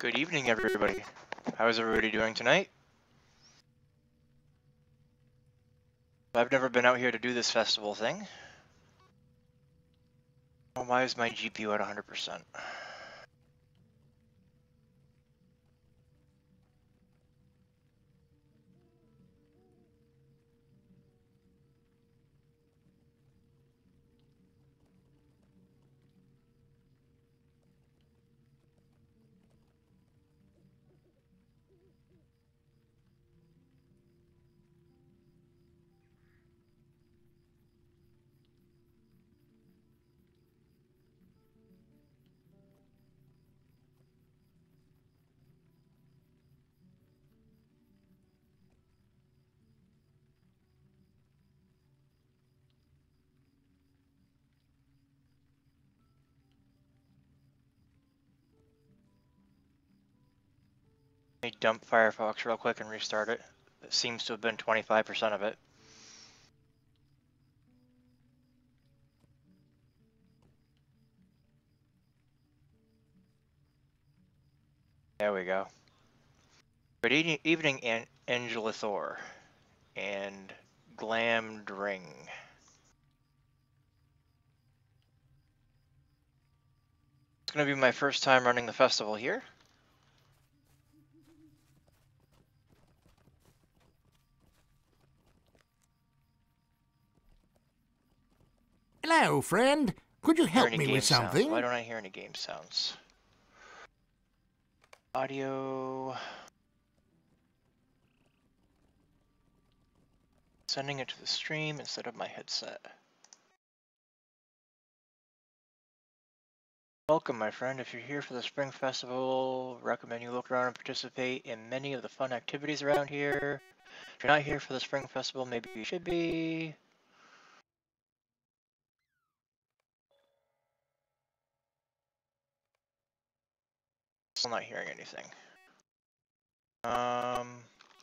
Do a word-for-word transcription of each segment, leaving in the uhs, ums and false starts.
Good evening, everybody. How is everybody doing tonight? I've never been out here to do this festival thing. Oh, why is my G P U at one hundred percent? Let me dump Firefox real quick and restart it. It seems to have been twenty-five percent of it. There we go. Good e evening, An Angela Thor and Glam Dring. It's going to be my first time running the festival here. Hello, friend. Could you help me with Sounds. something? Why don't I hear any game sounds? Audio. Sending it to the stream instead of my headset. Welcome, my friend. If you're here for the Spring Festival, recommend you look around and participate in many of the fun activities around here. If you're not here for the Spring Festival, maybe you should be. Still not hearing anything. Um...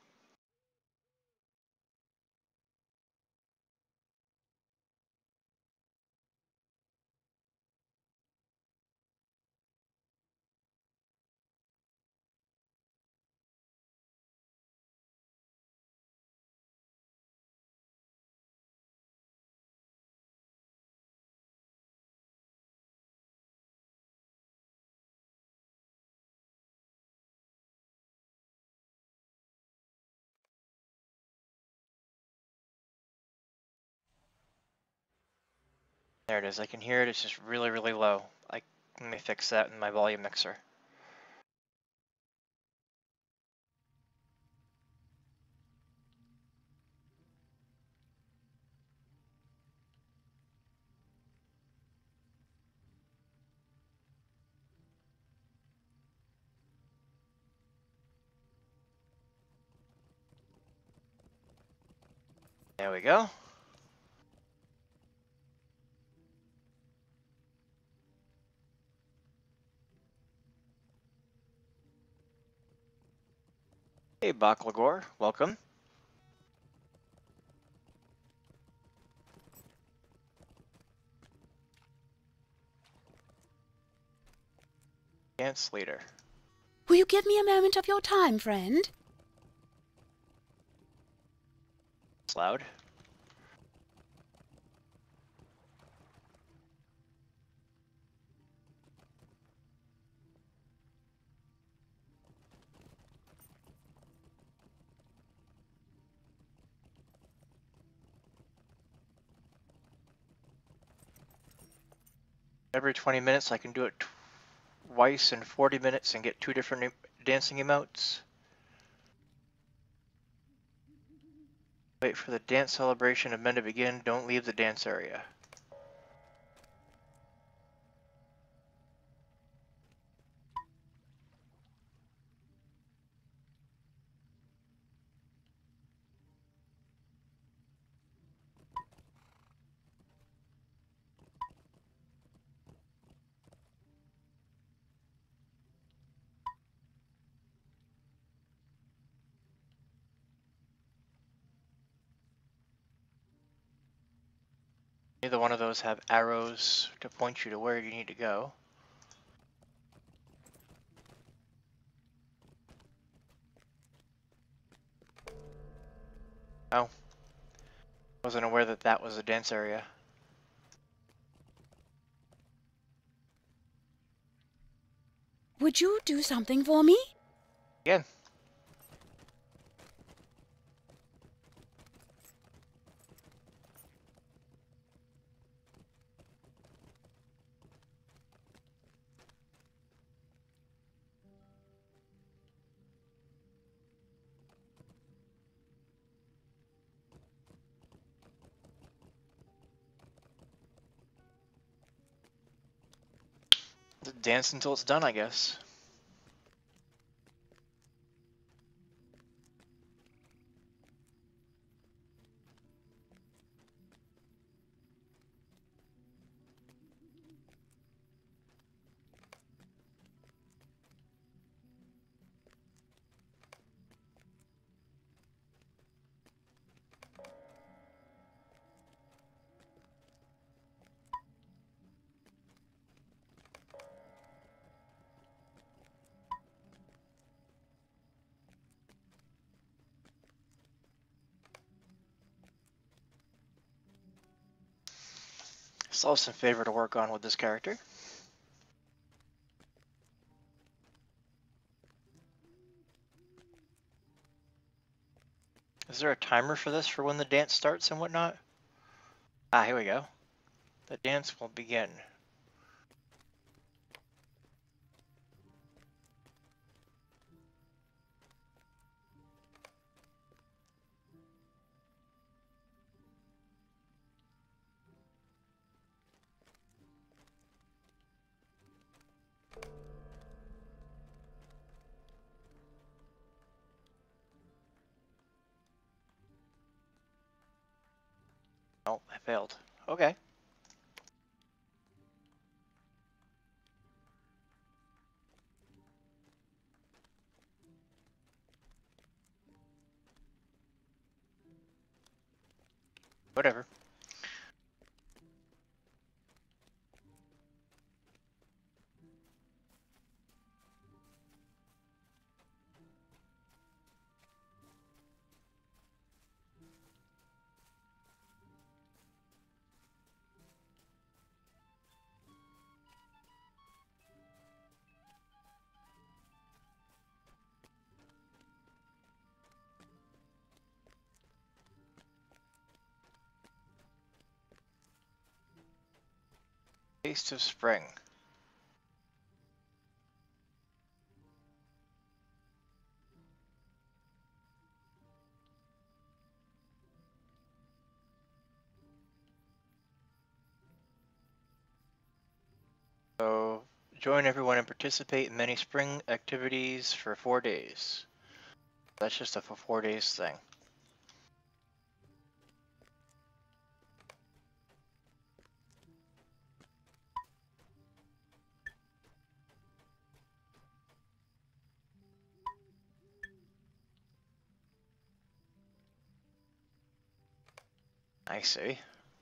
There it is. I can hear it. It's just really, really low. I, let me fix that in my volume mixer. There we go. Hey, Baklagor. Welcome. Dance leader. Will you give me a moment of your time, friend? It's loud. Every twenty minutes, I can do it twice in forty minutes and get two different dancing emotes. Wait for the dance celebration of men to begin. Don't leave the dance area. Neither one of those have arrows to point you to where you need to go. Oh. Wasn't aware that that was a dance area. Would you do something for me? Again. Dance until it's done, I guess. Still have some favor to work on with this character. Is there a timer for this, for when the dance starts and whatnot? Ah, here we go. The dance will begin. Oh, I failed. Okay. Whatever. Taste of Spring. So, join everyone and participate in many spring activities for four days. That's just a for four days thing. I see.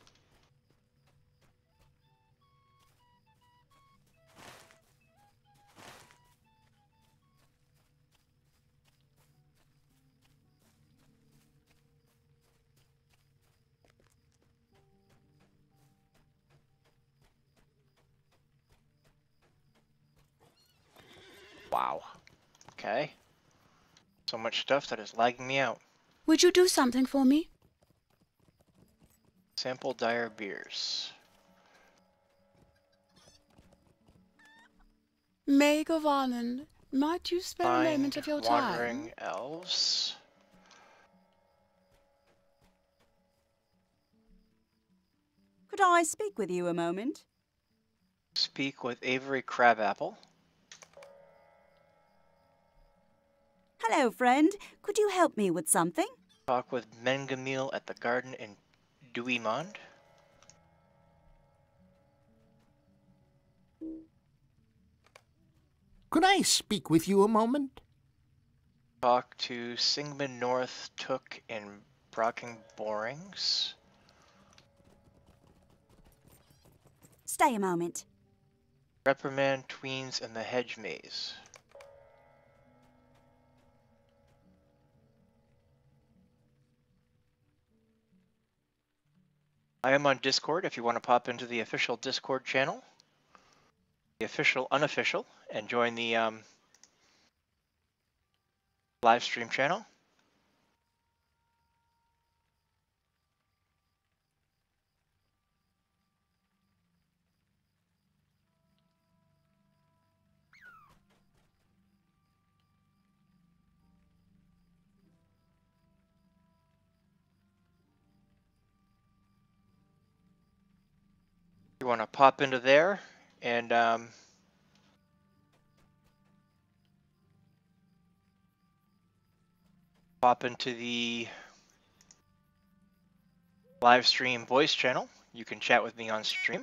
Wow. Okay. So much stuff that is lagging me out. Would you do something for me? Sample dire beers. Maid of Ireland, might you spare a moment Find of your wandering time? elves. Could I speak with you a moment? Speak with Avery Crabapple. Hello, friend. Could you help me with something? Talk with Mengamil at the garden in Duimond. Could I speak with you a moment? Talk to Singman North Took in Brocking Borings. Stay a moment. Reprimand Tweens in the Hedge Maze. I am on Discord if you want to pop into the official Discord channel, the official unofficial, and join the um, live stream channel. You want to pop into there and um, pop into the live stream voice channel. You can chat with me on stream.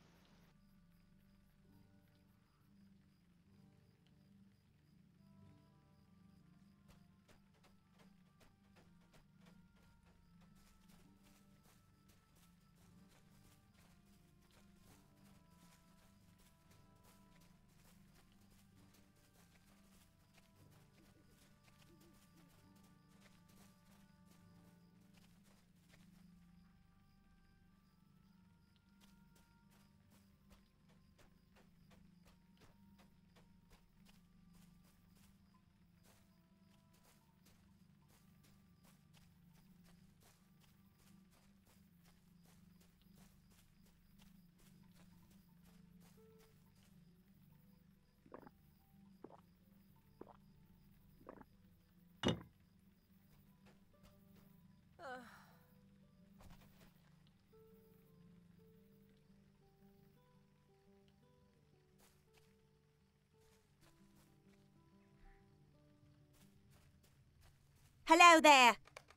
Hello there.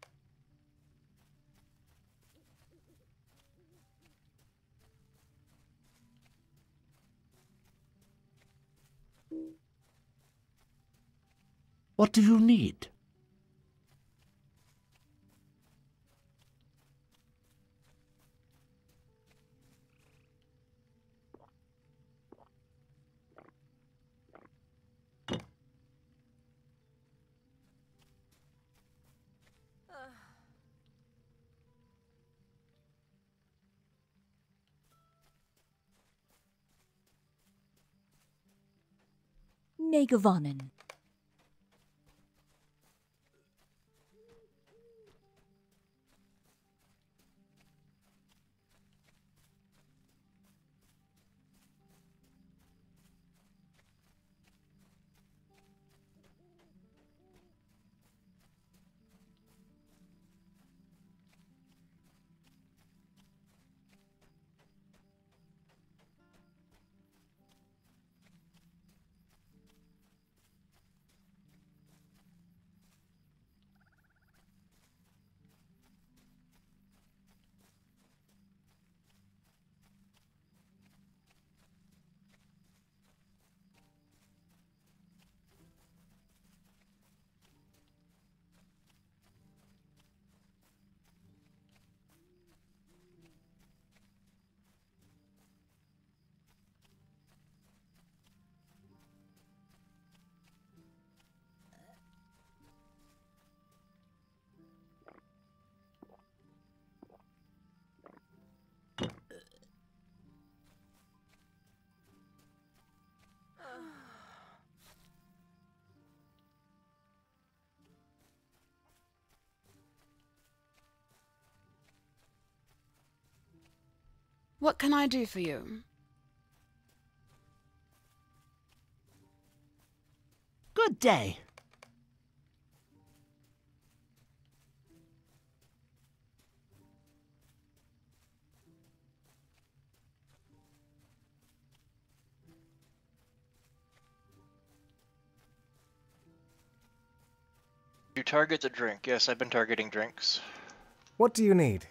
What do you need? Megavonnen. What can I do for you? Good day. You target the drink. Yes, I've been targeting drinks. What do you need?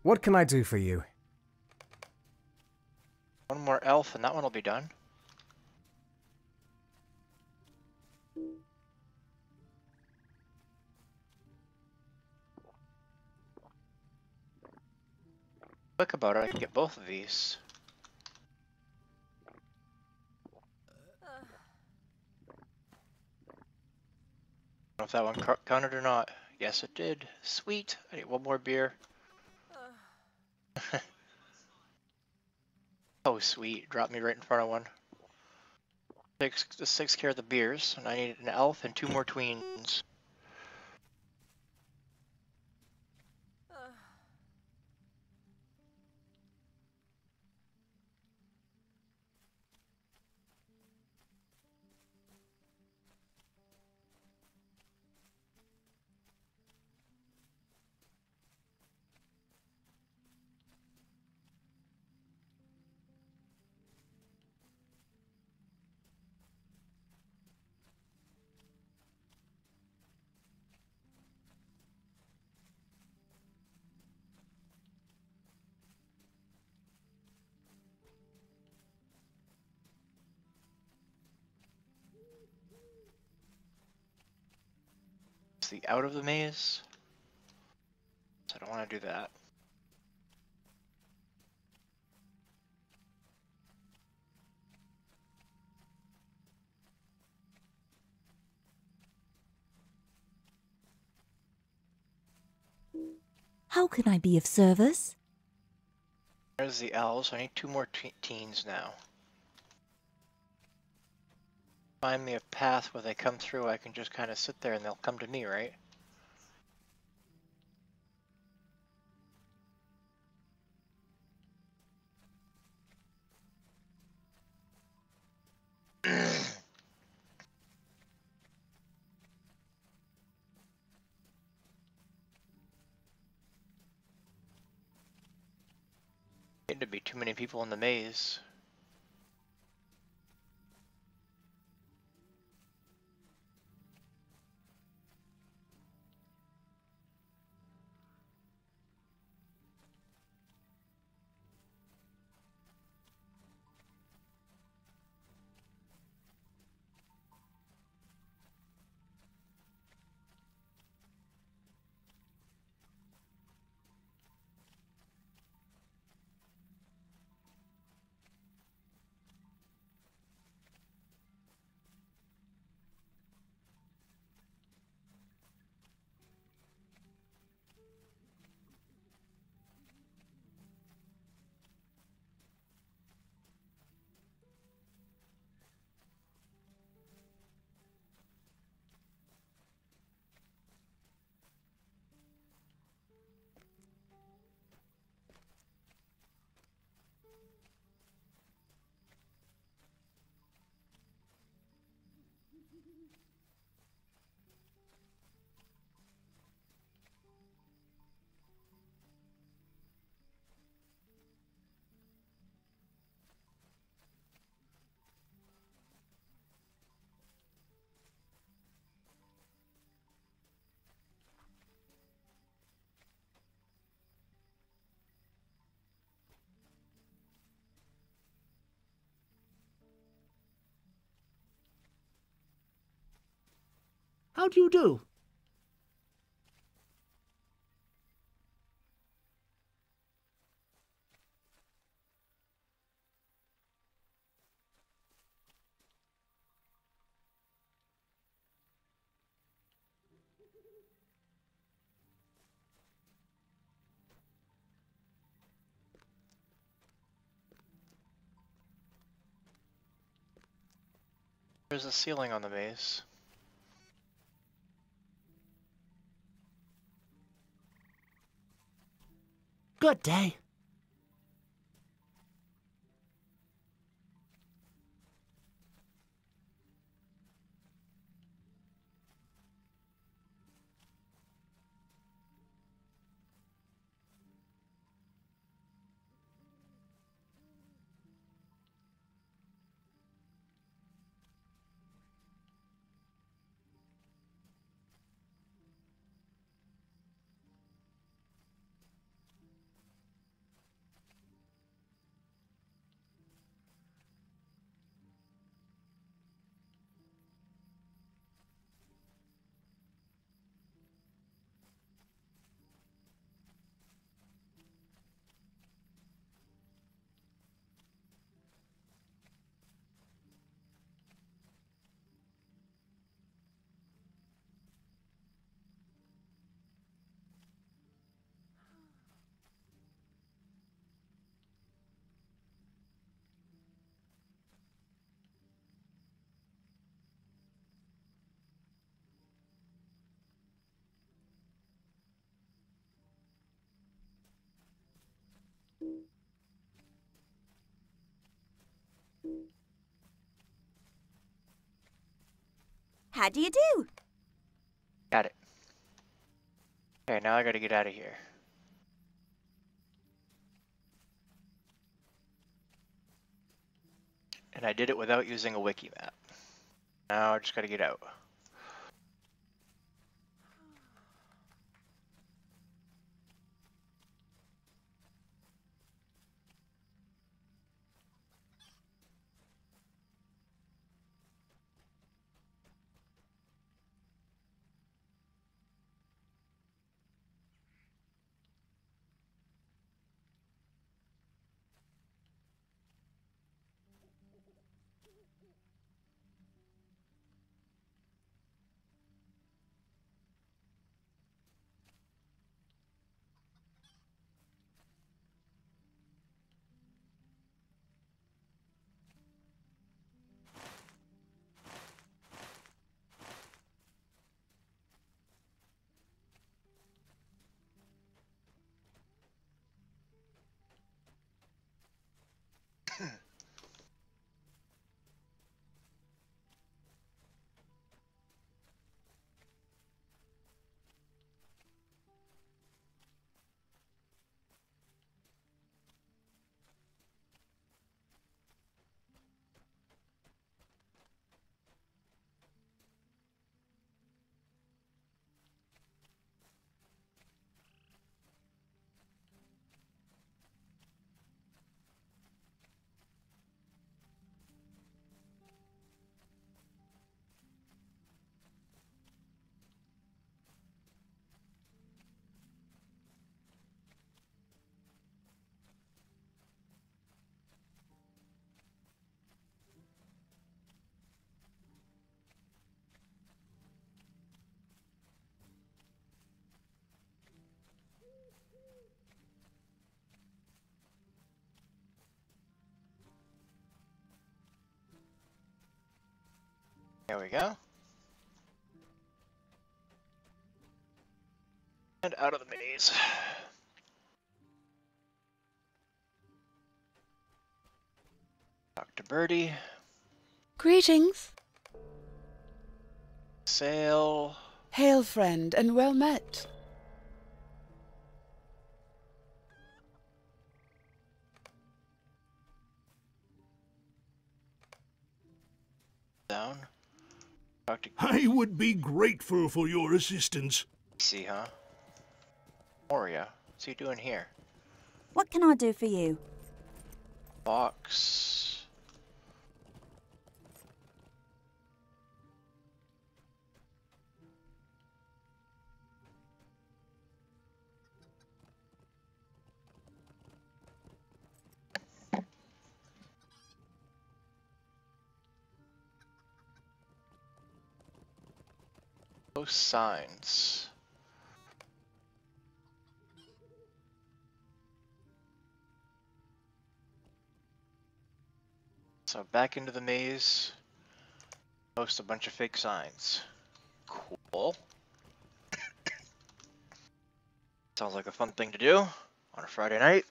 What can I do for you? One more elf and that one will be done. Quick about it, I can get both of these. I don't know if that one co- counted or not. Yes, it did. Sweet. I need one more beer. Oh, sweet. Dropped me right in front of one. Takes, this takes care of the beers, and I need an elf and two more tweens. It's the out of the maze. So I don't want to do that. How can I be of service? There's the elves. I need two more te teens now. Find me a path where they come through. I can just kind of sit there and they'll come to me, right? Getting to be too many people in the maze. How do you do? There's a ceiling on the maze. Good day. How do you do? Got it. Okay, now I gotta get out of here. And I did it without using a wiki map. Now I just gotta get out. There we go. And out of the maze. Talk to Birdie. Greetings. Sail. Hail, friend, and well met. Down. Talk to I would be grateful for your assistance. Casey, huh? Moria. What's he doing here? What can I do for you? Box. Those signs. So back into the maze. Post a bunch of fake signs. Cool. Sounds like a fun thing to do on a Friday night.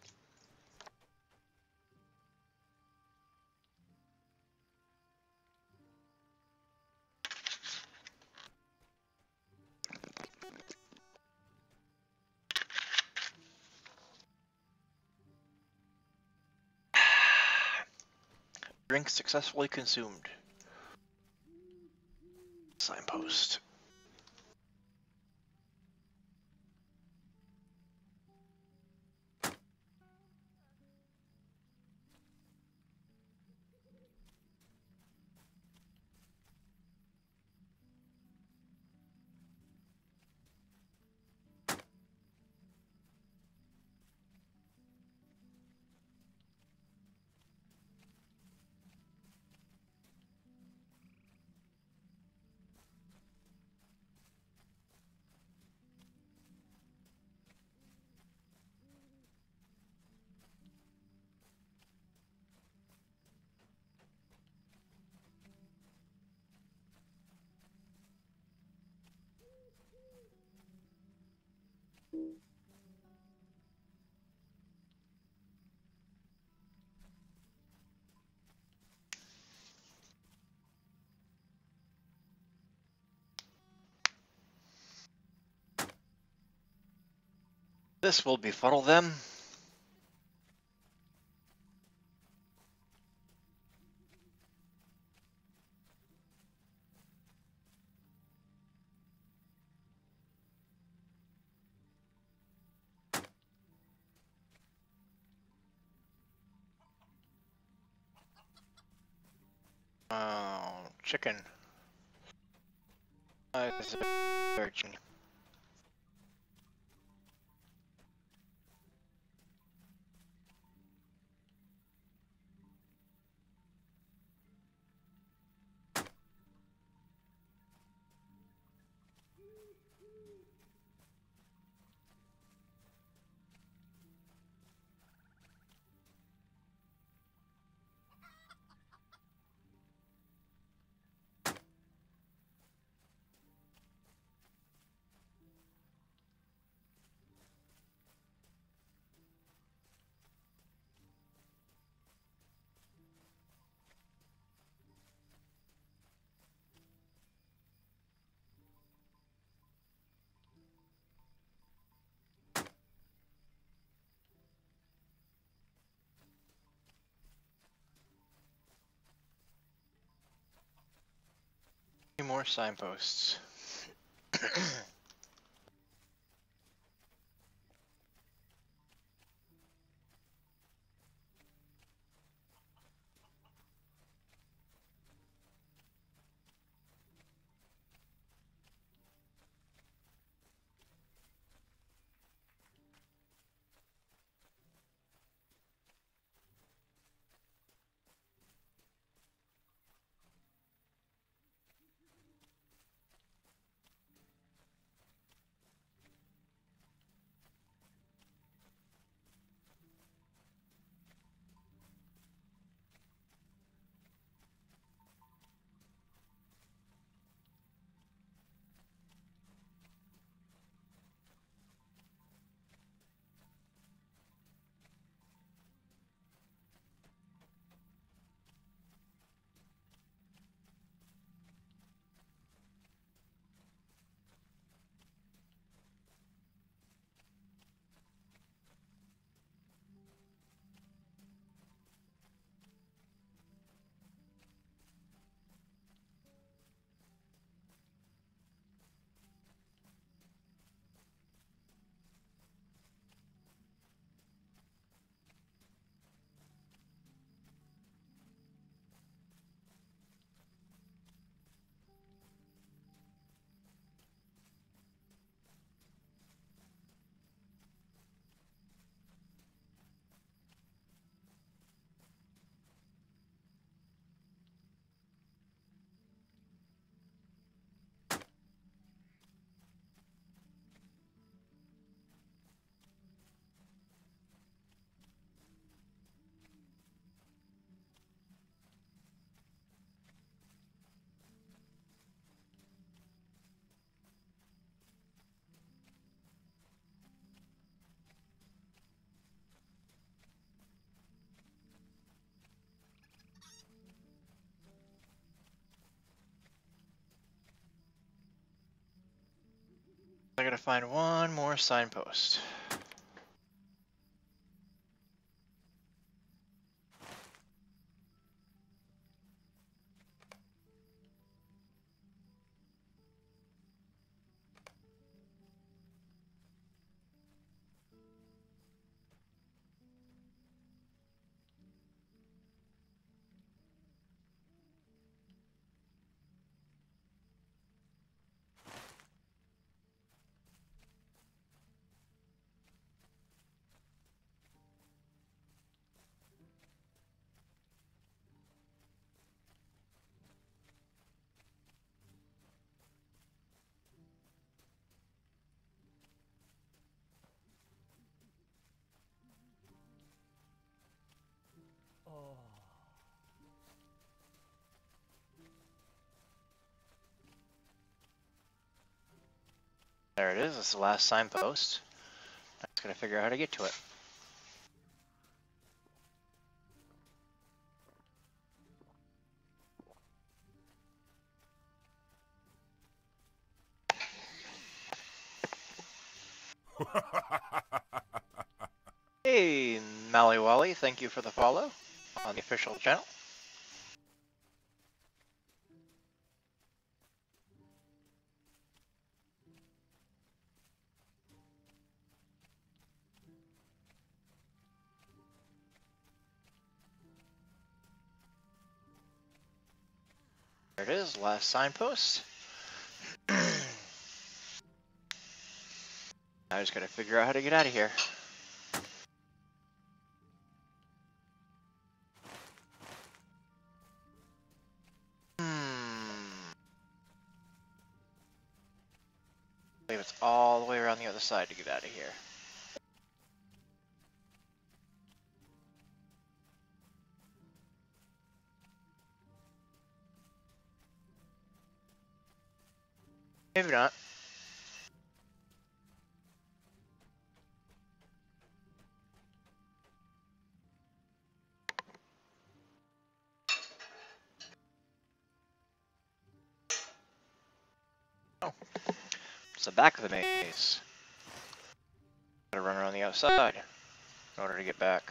Drink successfully consumed. Signpost. This will befuddle them. Oh, chicken. Uh, searching. Two more signposts. I gotta find one more signpost. There it is, it's the last signpost. I'm just gonna figure out how to get to it. Hey, Mallywally, thank you for the follow on the official channel. There it is, last signpost. I just gotta figure out how to get out of here. Hmm. I believe it's all the way around the other side to get out of here. Maybe not. Oh. It's the back of the maze. Gotta run around the outside in order to get back.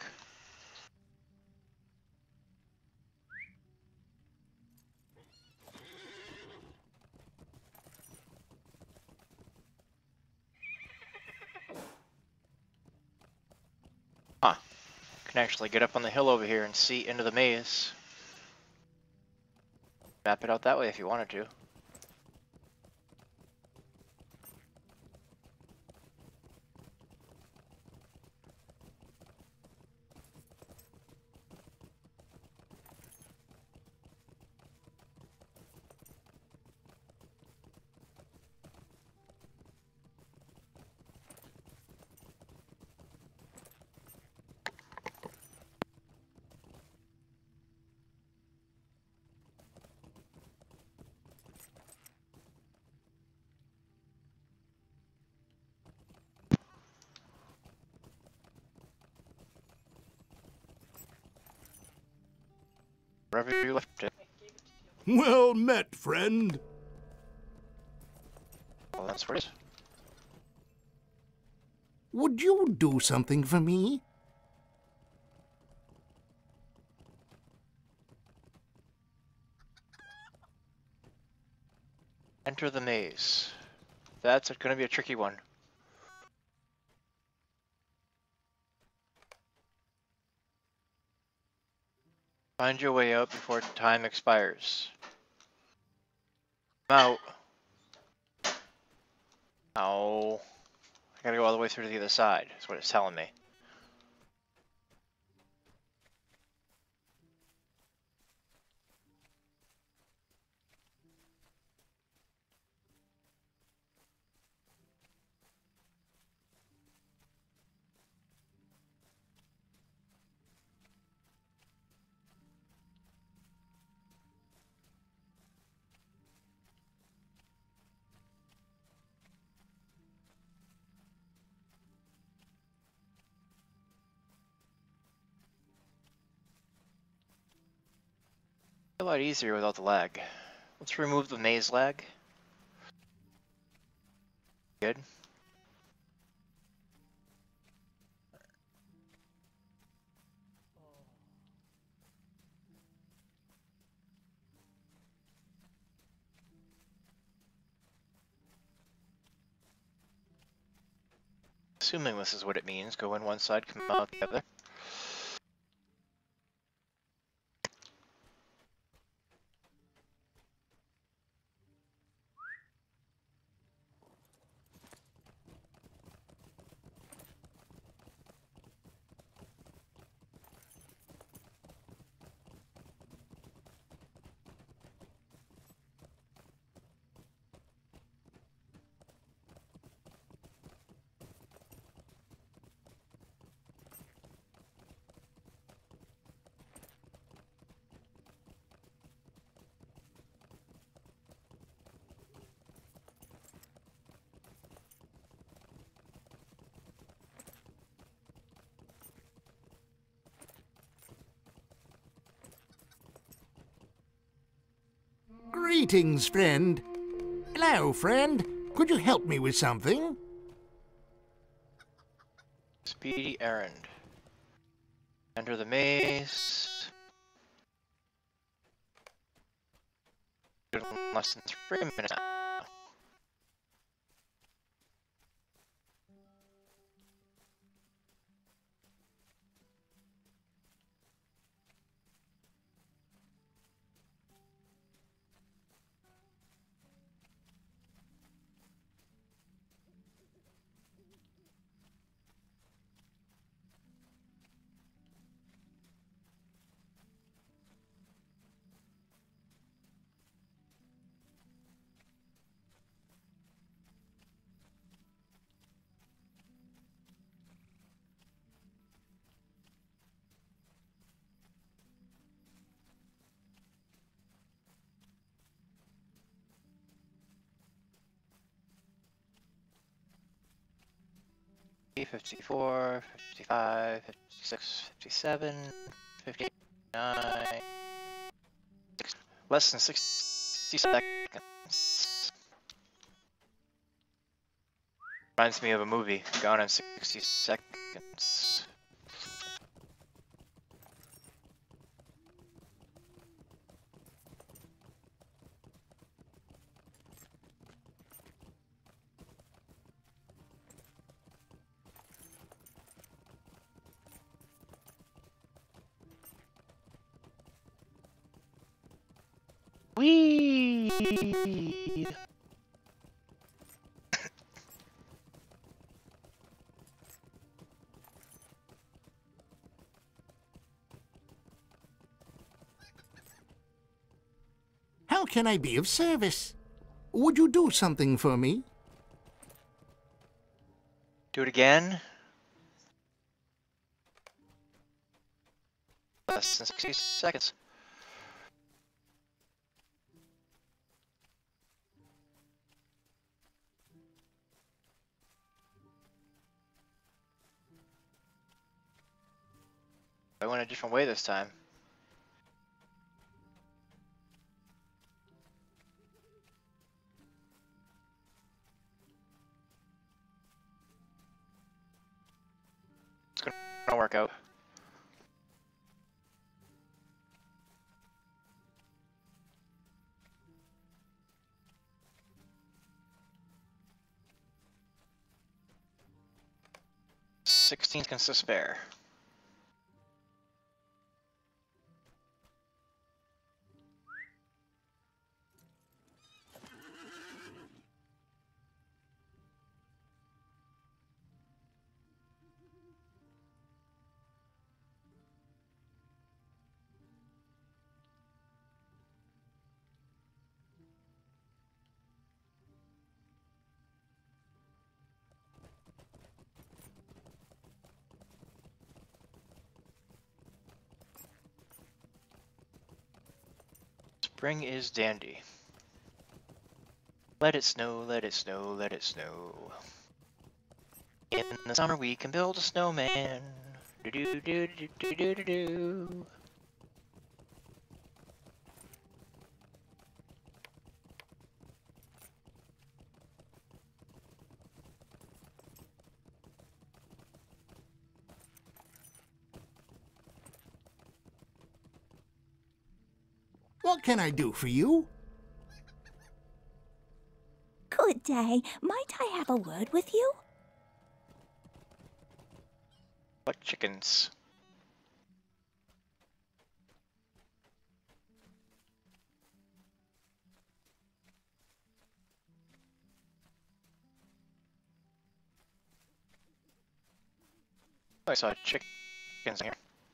Huh. Can actually get up on the hill over here and see into the maze. Map it out that way if you wanted to. Wherever you left it. Well met, friend. Well, that's where it is. Would you do something for me? Enter the maze. That's going to be a tricky one. Find your way out before time expires. I'm out. Oh. I gotta go all the way through to the other side, is what it's telling me. A lot easier without the lag. Let's remove the maze lag. Good. Assuming this is what it means, go in one side, come out the other. Greetings, friend. Hello, friend. Could you help me with something? Speedy errand. Enter the maze. In less than three minutes now. fifty-four, fifty-five, fifty-six, fifty-seven, fifty-nine, less than sixty seconds. Reminds me of a movie, Gone in sixty seconds. Whee! How can I be of service? Would you do something for me? Do it again. Less than sixty seconds. I went a different way this time. It's gonna work out. Sixteen seconds to spare. Spring is dandy. Let it snow, let it snow, let it snow. In the summer we can build a snowman. Do do do do do do do do. What can I do for you? Good day. Might I have a word with you? What chickens? Oh, I saw chickens in here.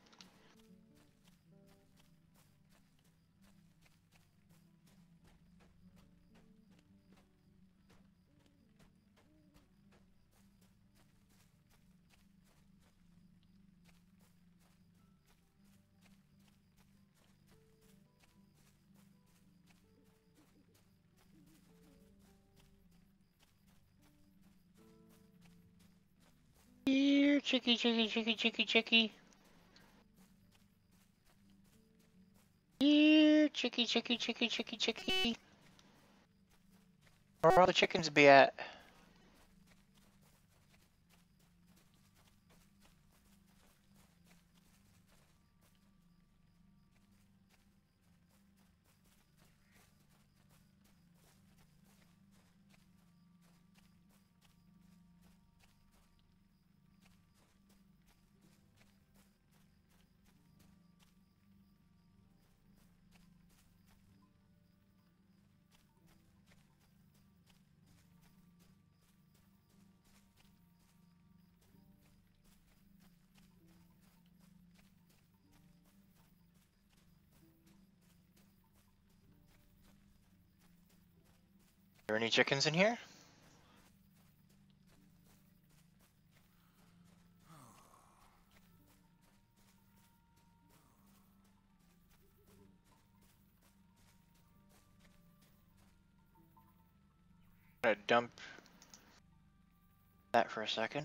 Here, chicky, chicky, chicky, chicky, chicky. Here, chicky, chicky, chicky, chicky, chicky. Where all the chickens be at? there any chickens in here? I'm gonna dump that for a second.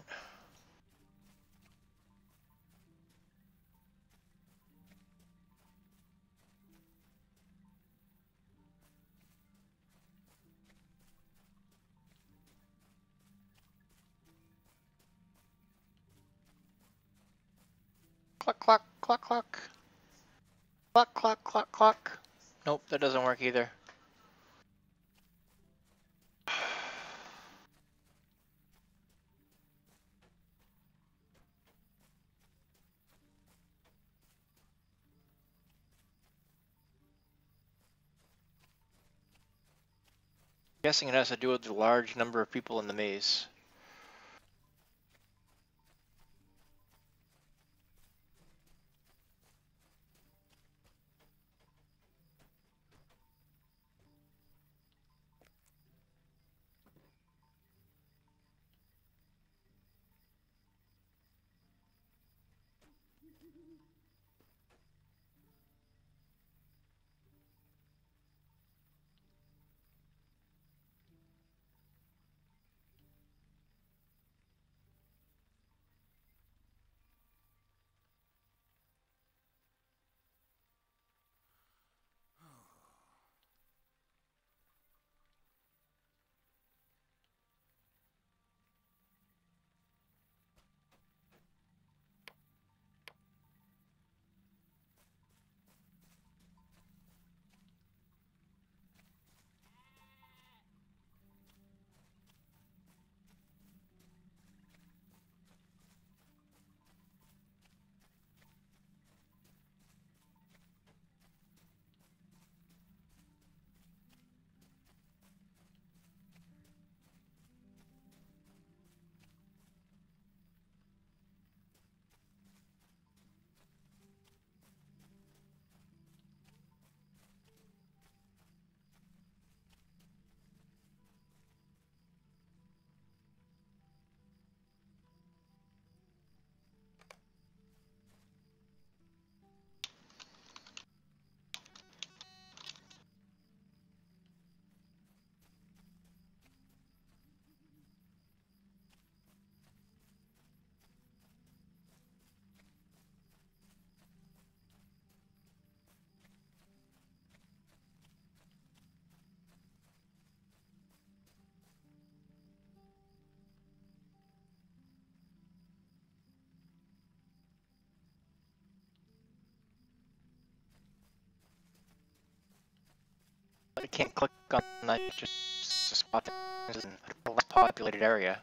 Cluck, cluck, cluck, cluck. Cluck, cluck, cluck, cluck. Nope, that doesn't work either. Guessing it has to do with the large number of people in the maze. I can't click on that just to spot things in a less populated area.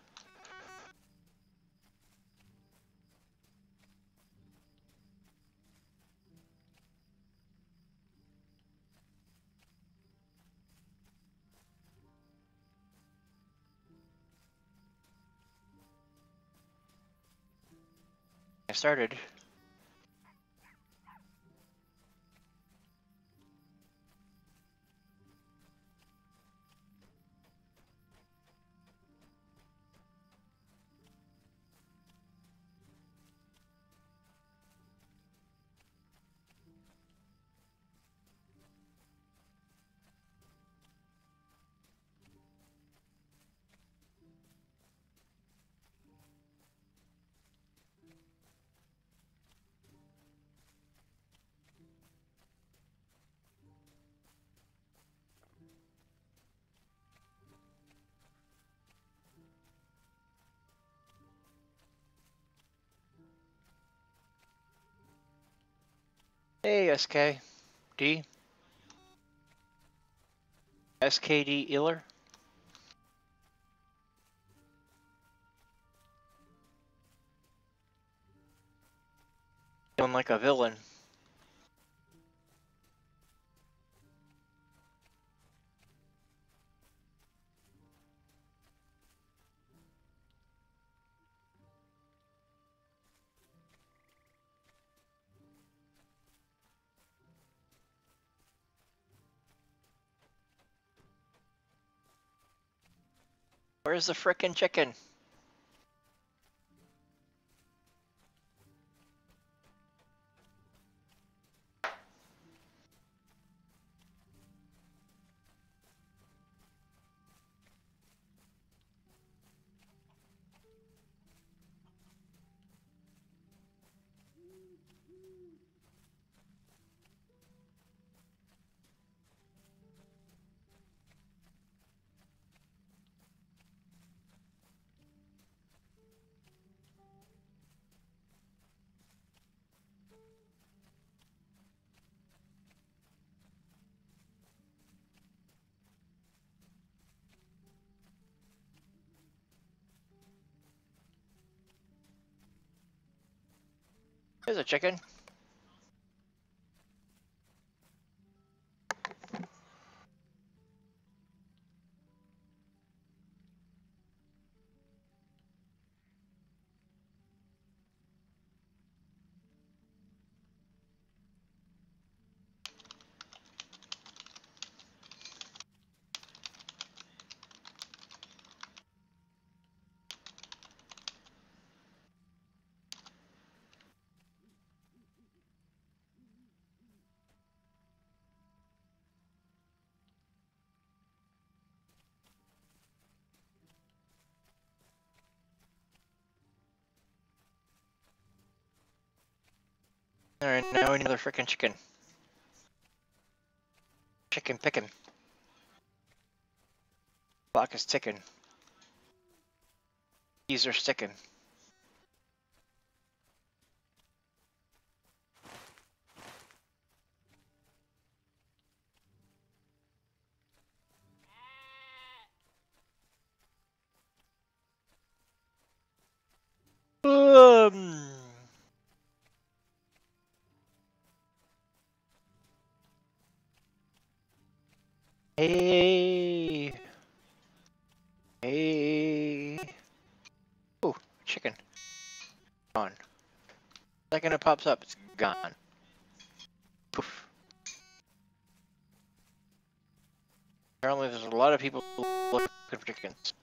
I started. Hey, S K D. S K D Iller. Feeling like a villain. Where's the frickin' chicken? Here's a chicken. Alright, now we need another frickin' chicken. Chicken pickin'. Clock is ticking. Keys are sticking. Um. Hey. Hey. Oh, chicken. Gone. Second it pops up, it's gone. Poof. Apparently there's a lot of people looking for chickens.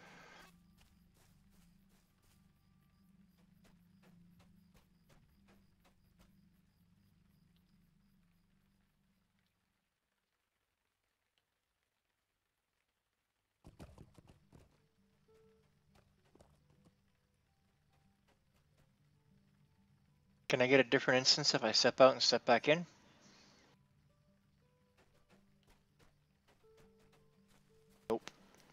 Can I get a different instance if I step out and step back in? Nope.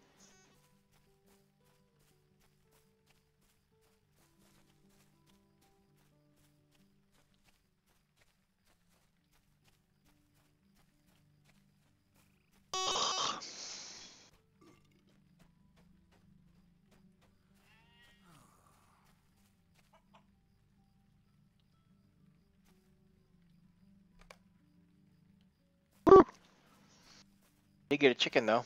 You get a chicken though.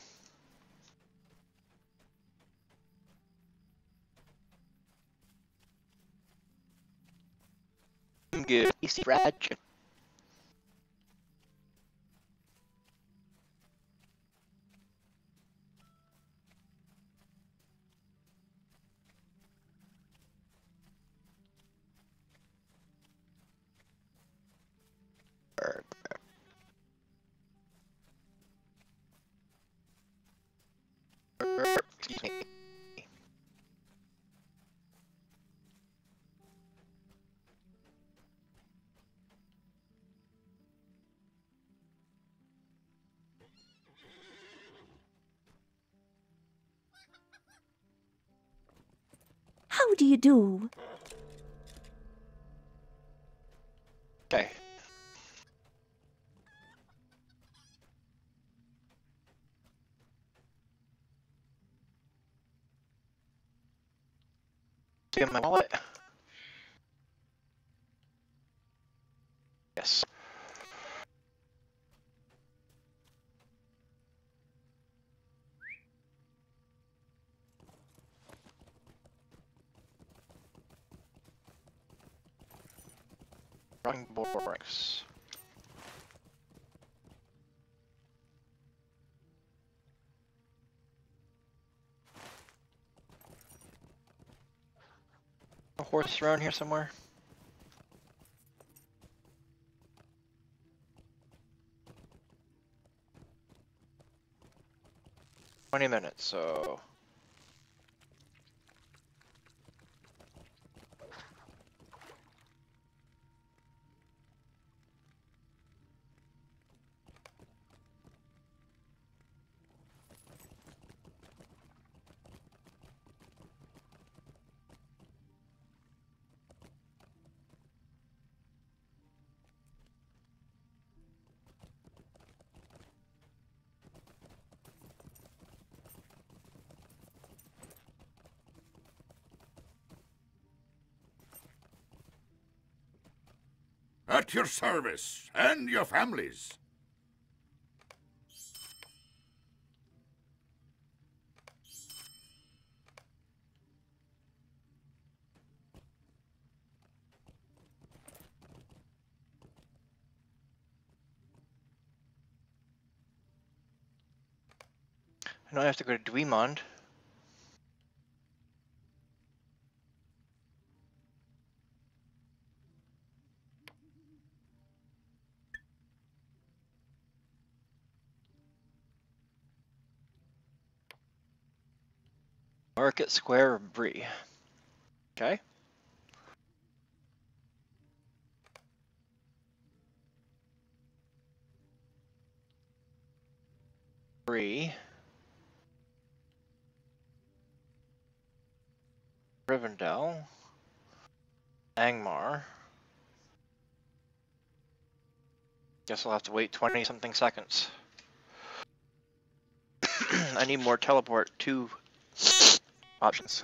Good. Easy fried chicken. Excuse me. How do you do? Okay. Get my wallet. Yes. Running borax. A horse around here somewhere? Twenty minutes, so At your service, and your families. I know I have to go to Dweemond. Market Square of Bree. Okay. Bree. Rivendell. Angmar. Guess I'll have to wait twenty something seconds. I need more teleport to options.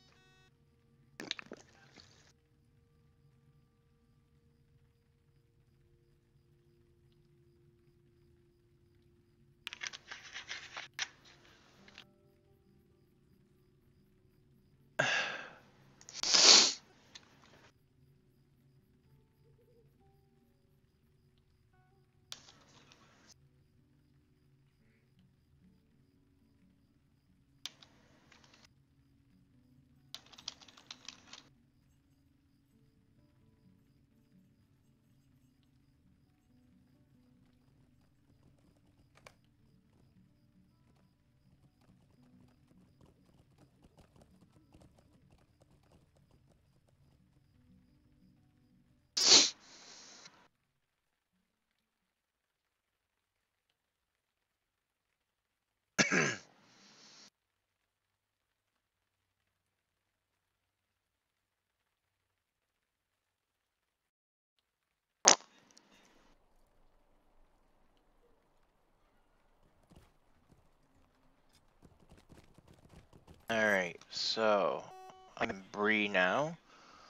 Alright, so I'm in Bree now.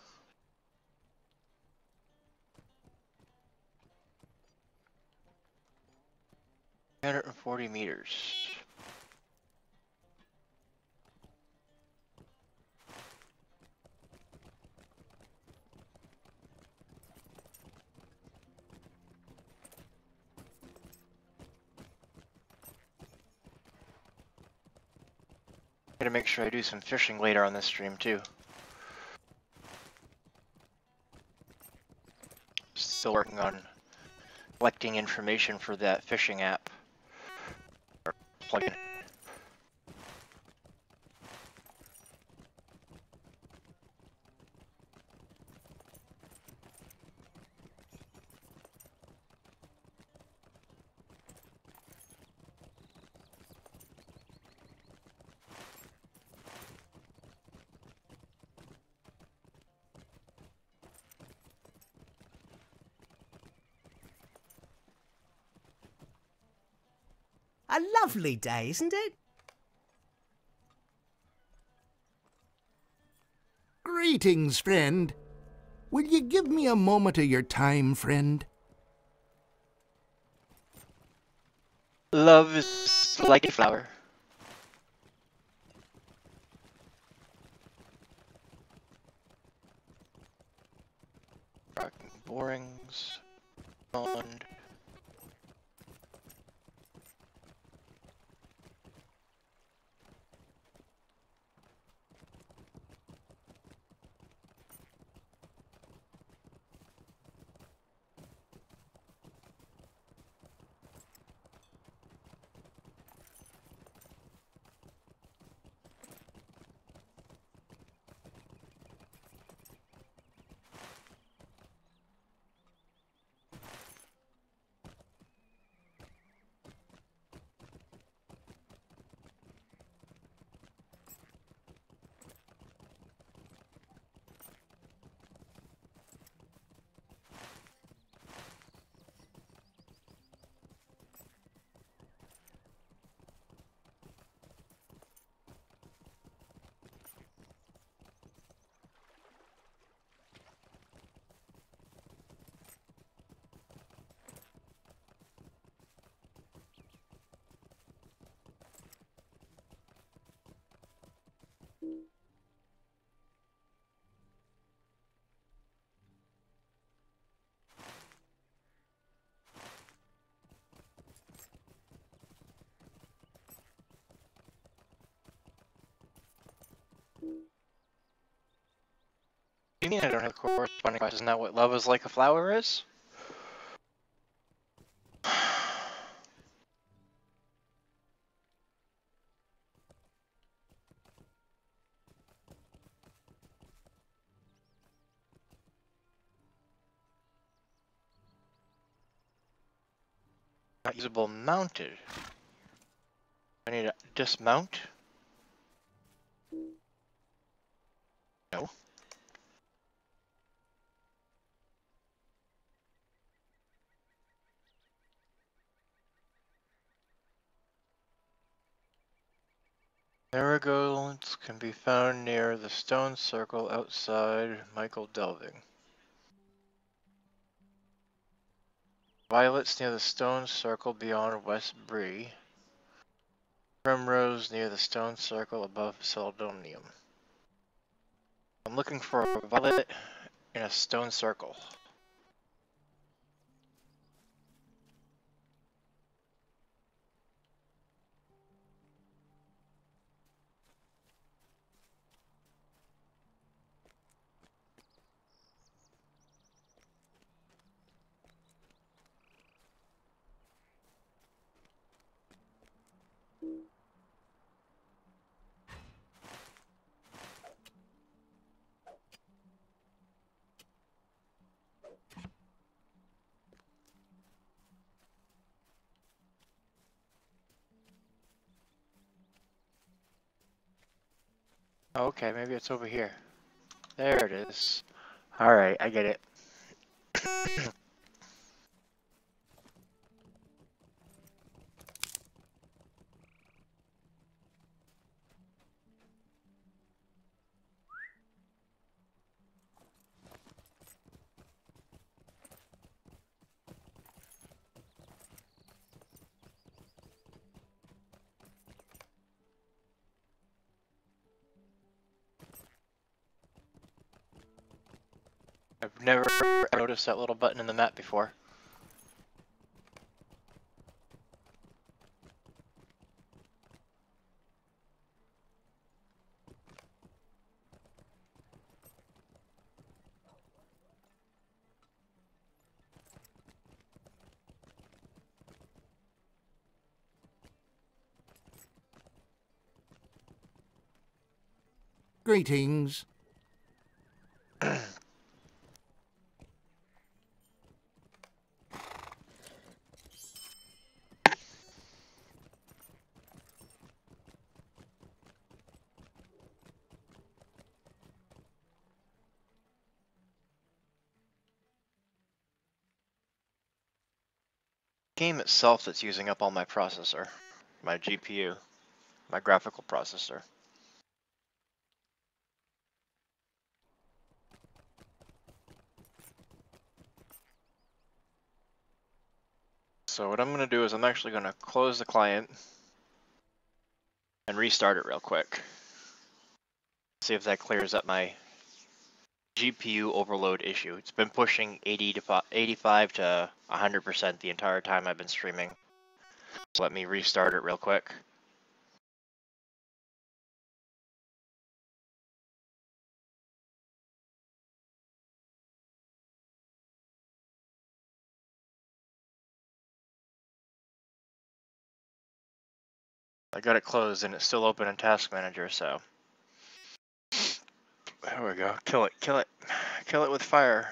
three hundred forty meters. Gotta make sure I do some fishing later on this stream too. Still working on collecting information for that fishing app. Or plugin. A lovely day, isn't it? Greetings, friend. Will you give me a moment of your time, friend? Love is like a flower. Rocking borings. Pond. You mean I don't have corresponding classes? Isn't that what love is like a flower is? Not usable mounted. I need to dismount? No. Marigolds can be found near the stone circle outside Michael Delving. Violets near the stone circle beyond West Bree. Primrose near the stone circle above Seldonium. I'm looking for a violet in a stone circle. Oh, okay, maybe it's over here. There it is. Alright, I get it. I've never noticed that little button in the map before. Greetings. Game itself that's using up all my processor, my G P U, my graphical processor. So what I'm going to do is I'm actually going to close the client and restart it real quick. See if that clears up my G P U overload issue. It's been pushing eighty to eighty-five to one hundred percent the entire time I've been streaming. So let me restart it real quick. I got it closed and it's still open in Task Manager, so. There we go. Kill it, kill it. Kill it with fire.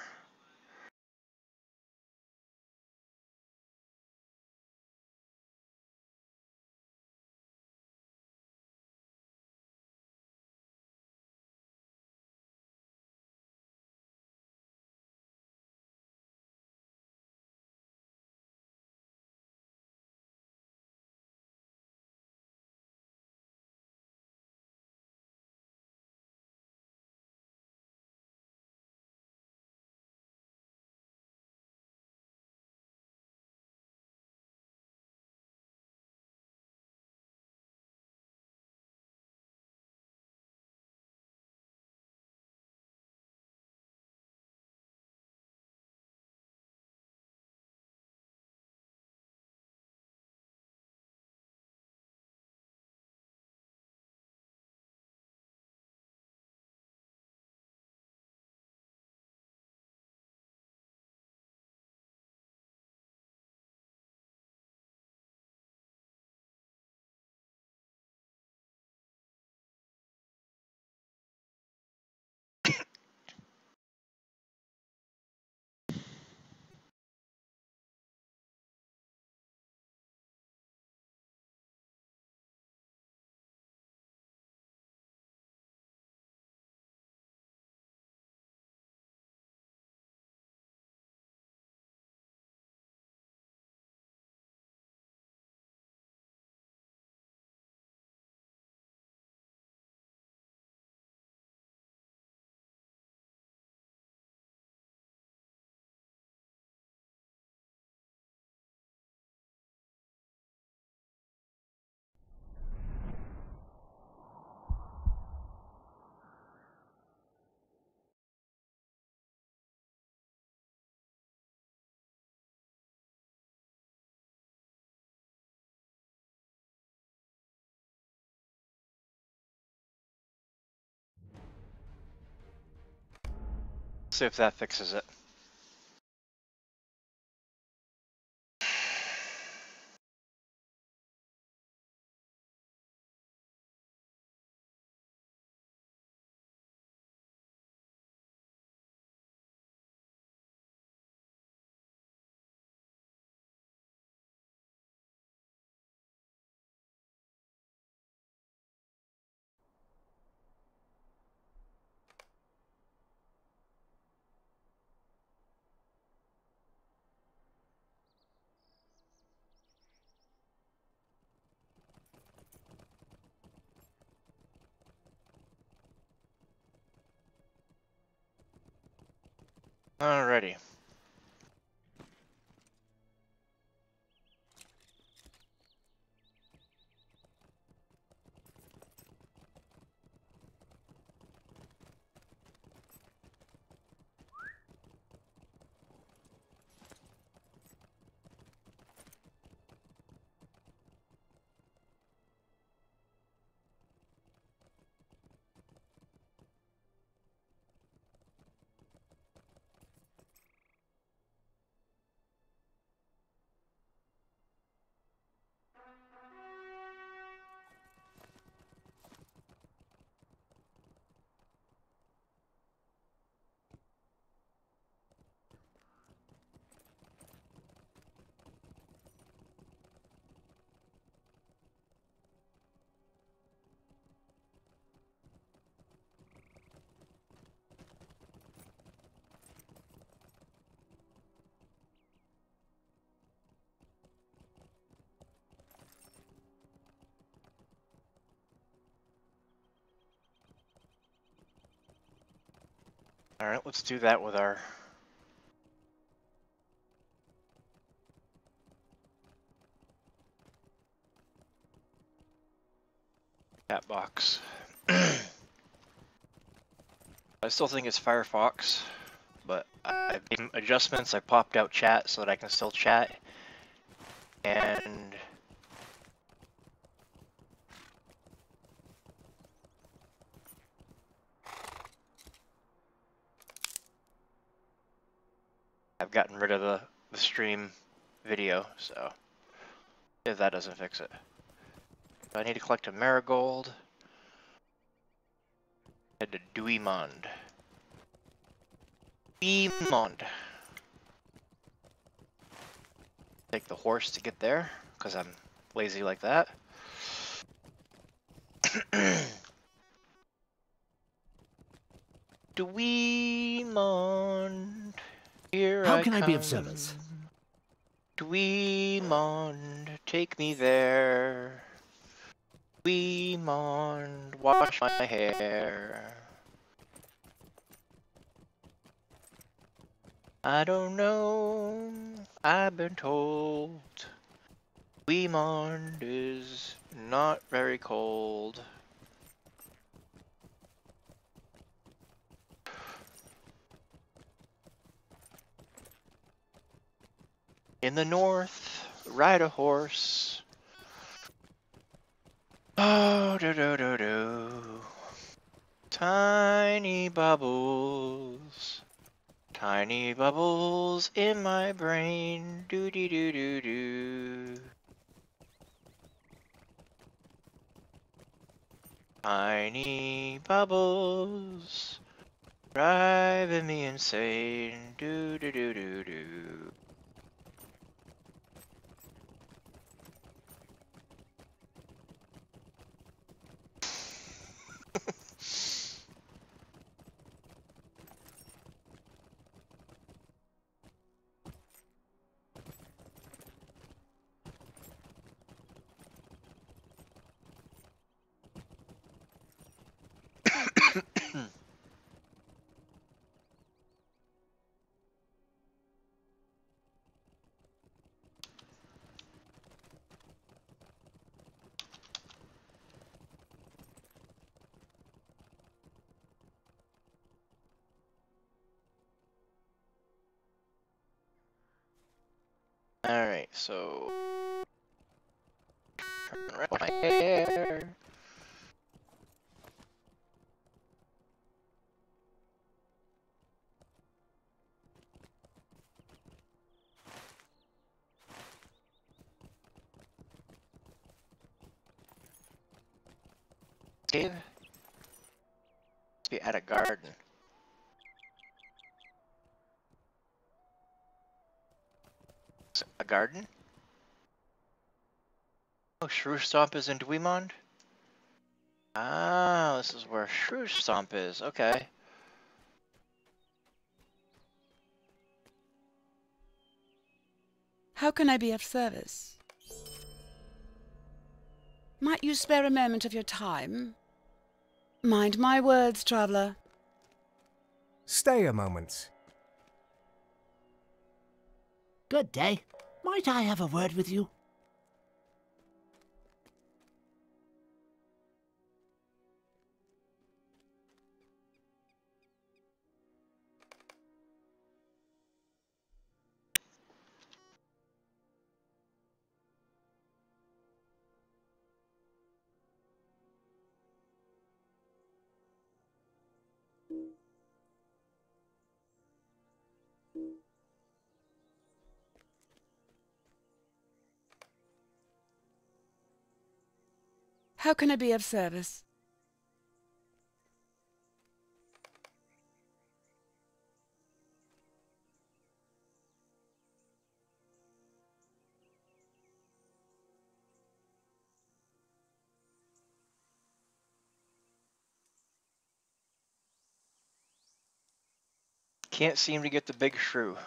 See if that fixes it. Alrighty. Alright, let's do that with our cat box. I still think it's Firefox, but I've made adjustments. I popped out chat so that I can still chat, and I've gotten rid of the, the stream video, so if that doesn't fix it. I need to collect a marigold. Head to Duimond. Duimond. Take the horse to get there, because I'm lazy like that. Duimond. Here How I can come. I be of service? Duimond, take me there. Duimond, wash my hair. I don't know, I've been told Duimond is not very cold. In the north, ride a horse. Oh, do do do do. Tiny bubbles. Tiny bubbles in my brain. Do do do do do. Tiny bubbles. Driving me insane. Do do do do do. Alright, so turn around my hair. cave? Must be at a garden. Is it a garden? Oh, Shrew Stomp is in Dweemond? Ah, this is where Shrew Stomp is. Okay. How can I be of service? Might you spare a moment of your time? Mind my words, traveller. Stay a moment. Good day. Might I have a word with you? How can I be of service? Can't seem to get the big shrew.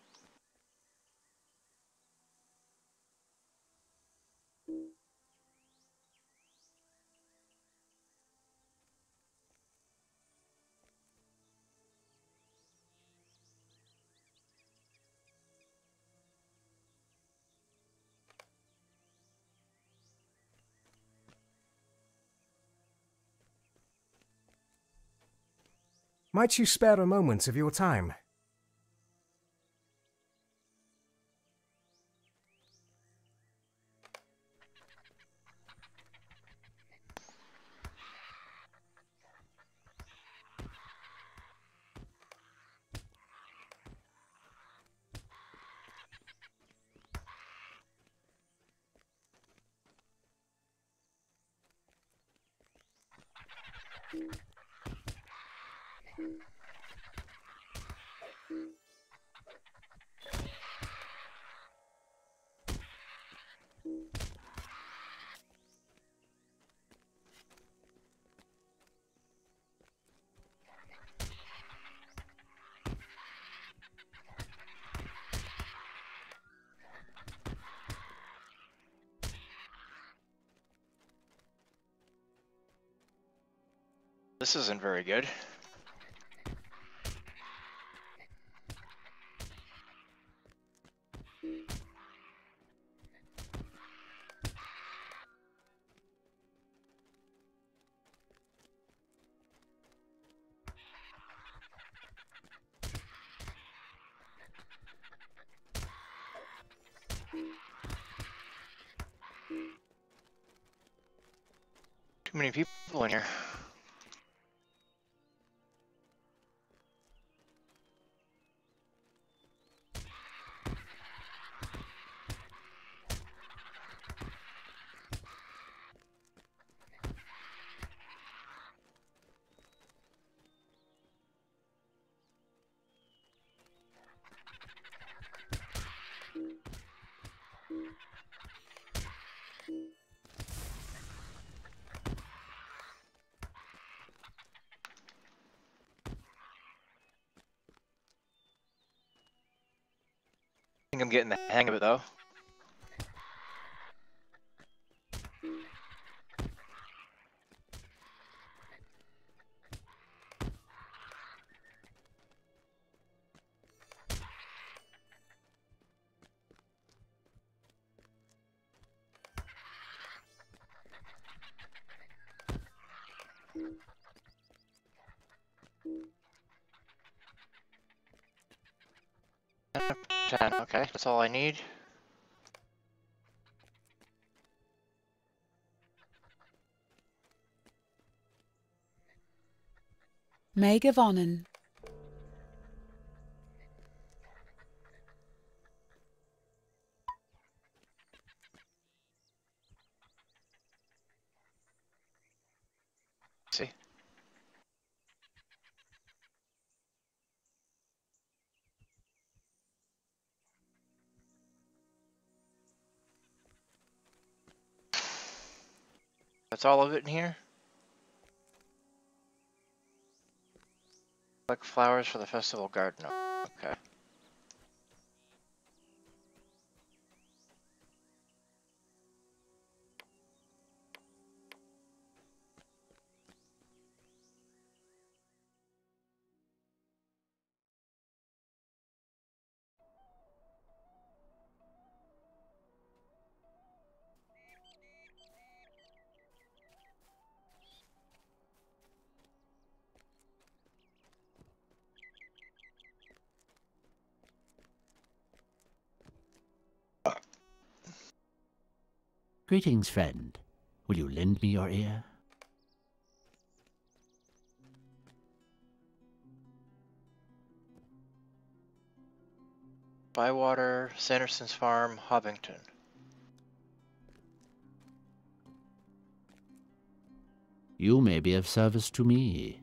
Might you spare a moment of your time? This isn't very good. Too many people in here. I think I'm getting the hang of it though. ten, okay, that's all I need. May gewonnen. That's all of it in here? Collect flowers for the festival garden. Okay. Greetings, friend. Will you lend me your ear? Bywater, Sanderson's Farm, Hobbington. You may be of service to me.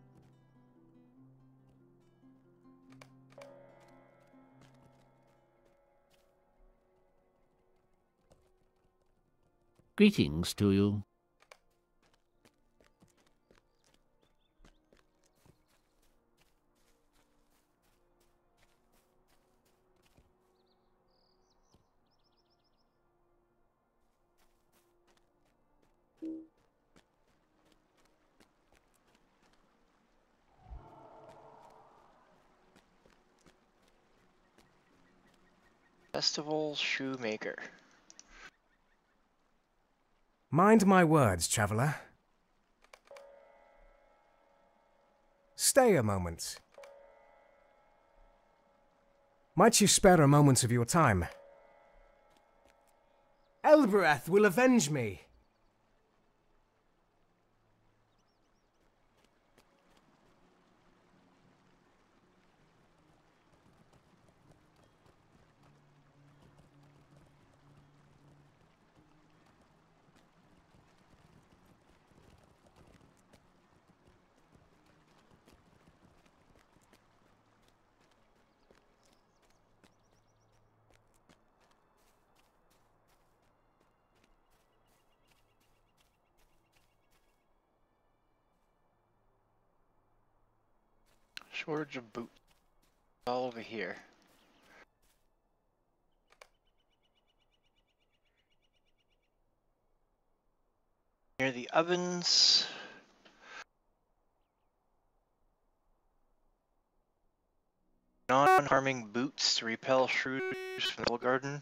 Greetings to you. Festival Shoemaker. Mind my words, traveller. Stay a moment. Might you spare a moment of your time? Elbereth will avenge me. Shortage of boots. All over here. Near the ovens. Non-harming boots to repel shrews from the garden.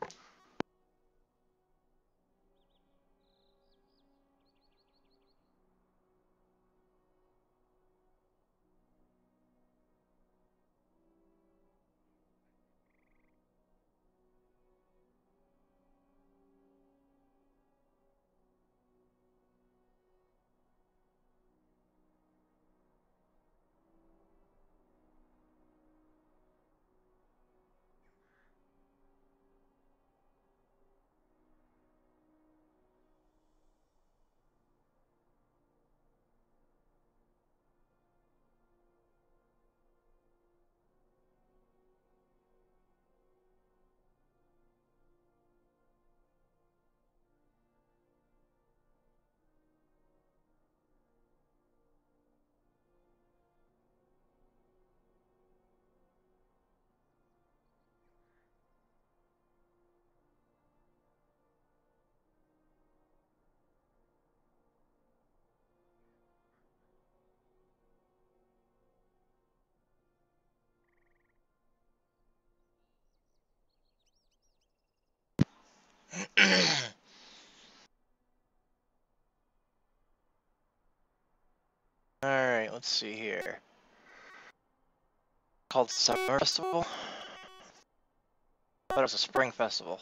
Alright, let's see here. Called Summer Festival? I thought it was a spring festival.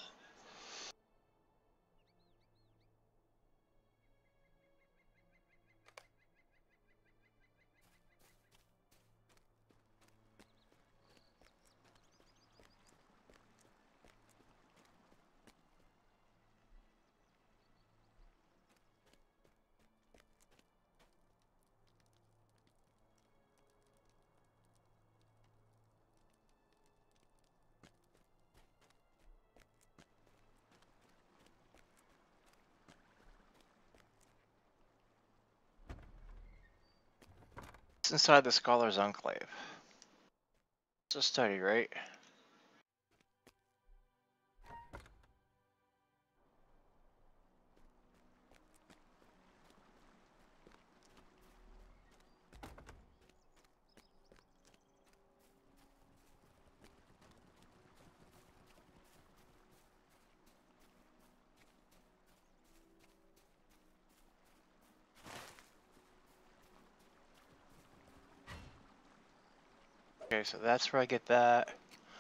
What's inside the Scholar's Enclave? It's a study, right? Okay, so that's where I get that.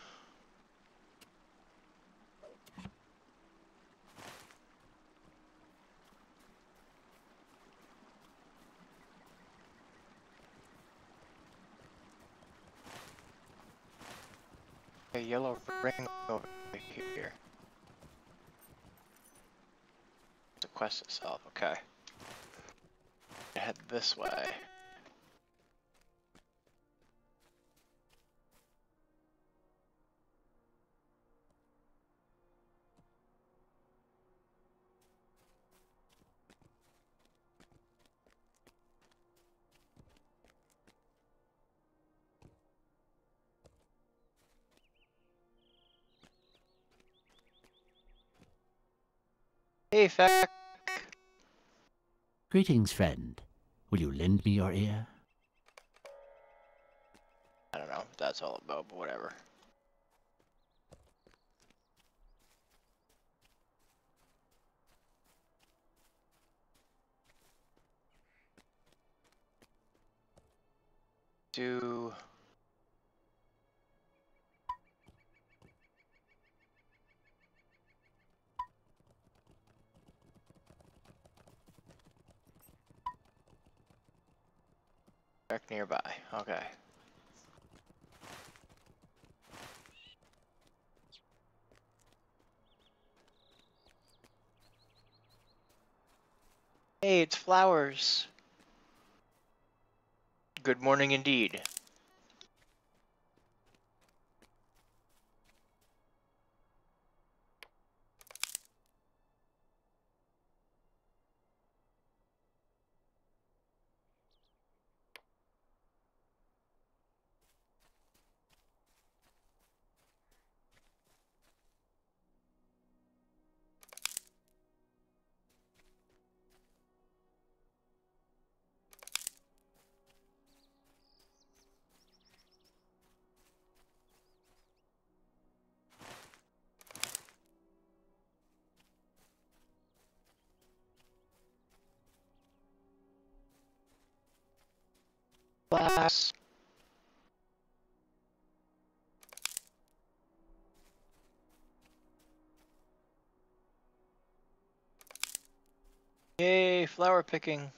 A yellow ring over here. The quest itself, okay. Head this way. Hey, Feck. Greetings, friend. Will you lend me your ear? I don't know what that's all about, but whatever. Do... Back nearby, okay. Hey, it's Flowers. Good morning indeed. Class. Yay, flower picking.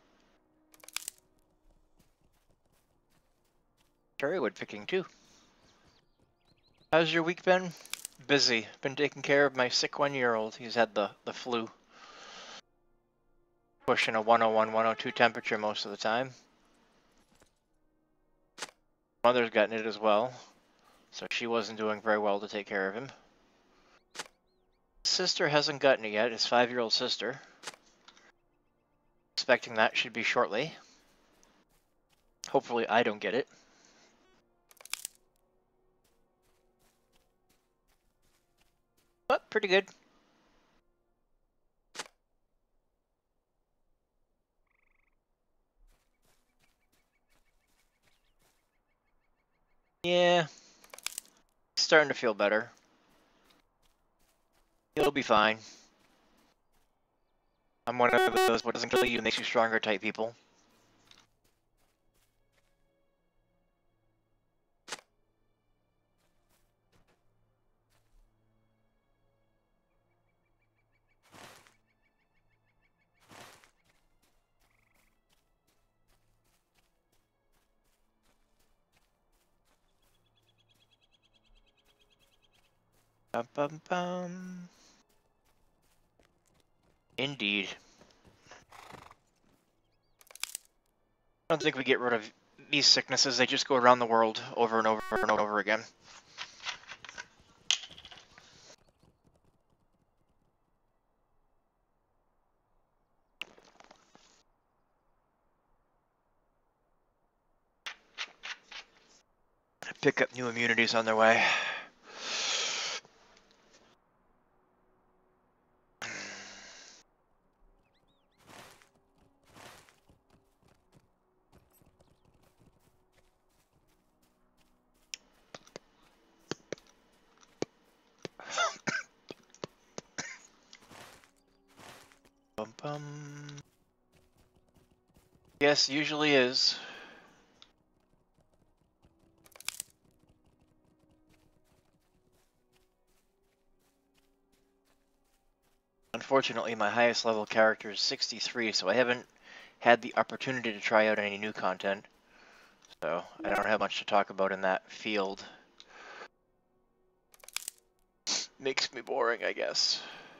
Cherrywood picking too. How's your week been? Busy. Been taking care of my sick one-year-old. He's had the, the flu. Pushing a one oh one, one oh two temperature most of the time. Mother's gotten it as well, so she wasn't doing very well to take care of him. Sister hasn't gotten it yet, his five-year-old sister. Expecting that should be shortly. Hopefully I don't get it. But pretty good. Yeah. Starting to feel better. He'll be fine. I'm one of those what doesn't kill you makes you stronger type people. Bum, bum, bum. Indeed. I don't think we get rid of these sicknesses, they just go around the world over and over and over again. Pick up new immunities on their way. Bum bum. Yes, usually is. Unfortunately, my highest level character is sixty-three, so I haven't had the opportunity to try out any new content. So I don't have much to talk about in that field. Makes me boring, I guess.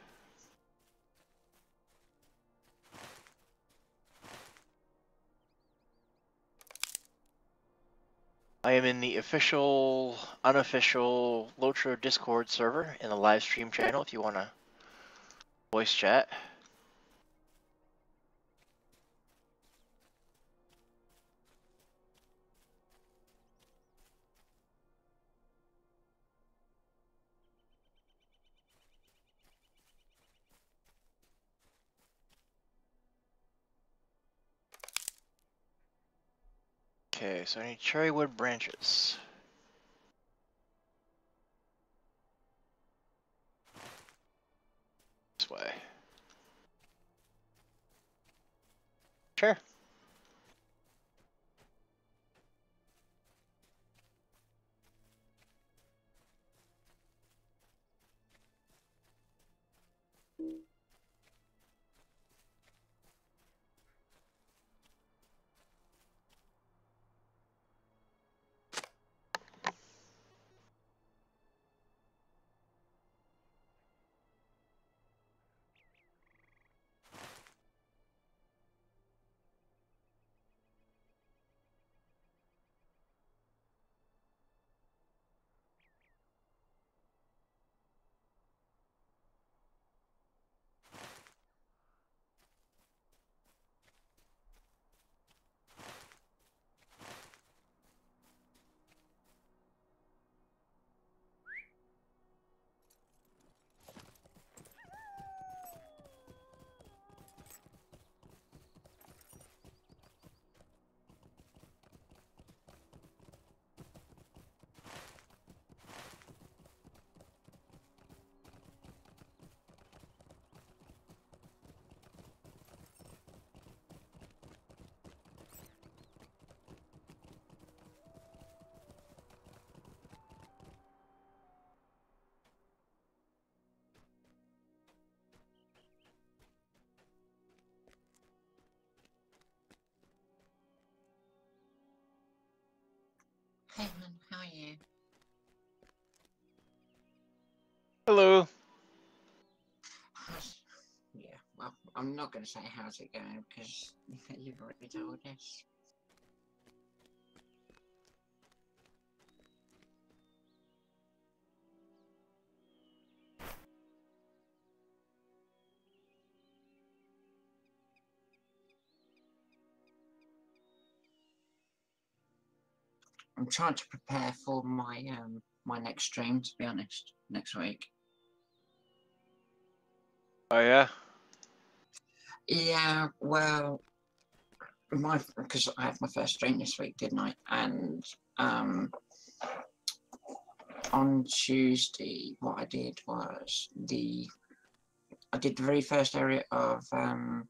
I am in the official, unofficial Lotro Discord server in the live stream channel if you want to voice chat. Okay, so I need cherry wood branches. This way. Sure. Hey man, how are you? Hello. How's... Yeah, well, I'm not going to say how's it going because you've already told us. I'm trying to prepare for my um my next stream, to be honest, next week. Oh yeah? Yeah, well, my because I had my first stream this week, didn't I? And um, on Tuesday, what I did was the I did the very first area of um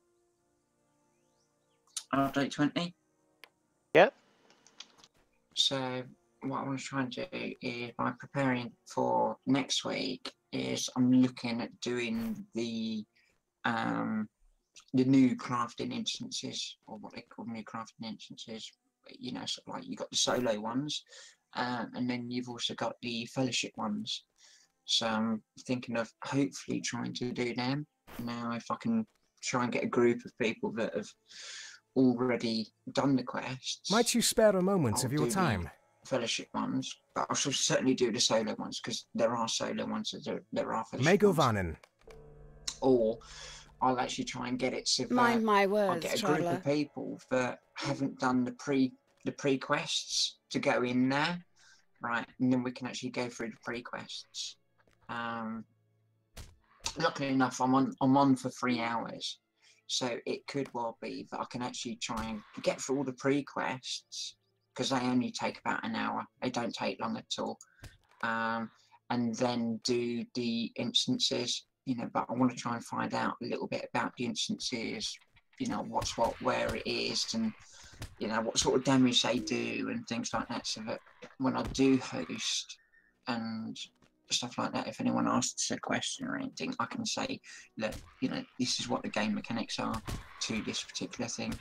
update twenty. Yep. So what I want to try and do is, by preparing for next week, is I'm looking at doing the um the new crafting instances, or what they call new crafting instances. You know, sort of like you got the solo ones, um, and then you've also got the fellowship ones. So I'm thinking of hopefully trying to do them. Now, if I can try and get a group of people that have already done the quests, Might you spare a moment I'll of your do time? the fellowship ones, but I shall certainly do the solo ones, because there are solo ones, there, there are fellowship ones. Megovanen. Or I'll actually try and get it so that Mind my I'll words, get a traveller. group of people that haven't done the pre the pre quests to go in there, right? And then we can actually go through the pre-quests. Um, luckily enough, I'm on I'm on for three hours, so it could well be that I can actually try and get through all the pre-quests because they only take about an hour. They don't take long at all. Um, and then do the instances, you know, but I want to try and find out a little bit about the instances, you know, what's what, where it is, and, you know, what sort of damage they do and things like that, so that when I do host and stuff like that, if anyone asks a question or anything, I can say that, you know, this is what the game mechanics are to this particular thing.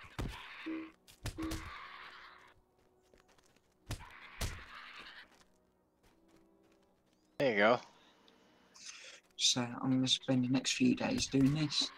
There you go. So I'm going to spend the next few days doing this.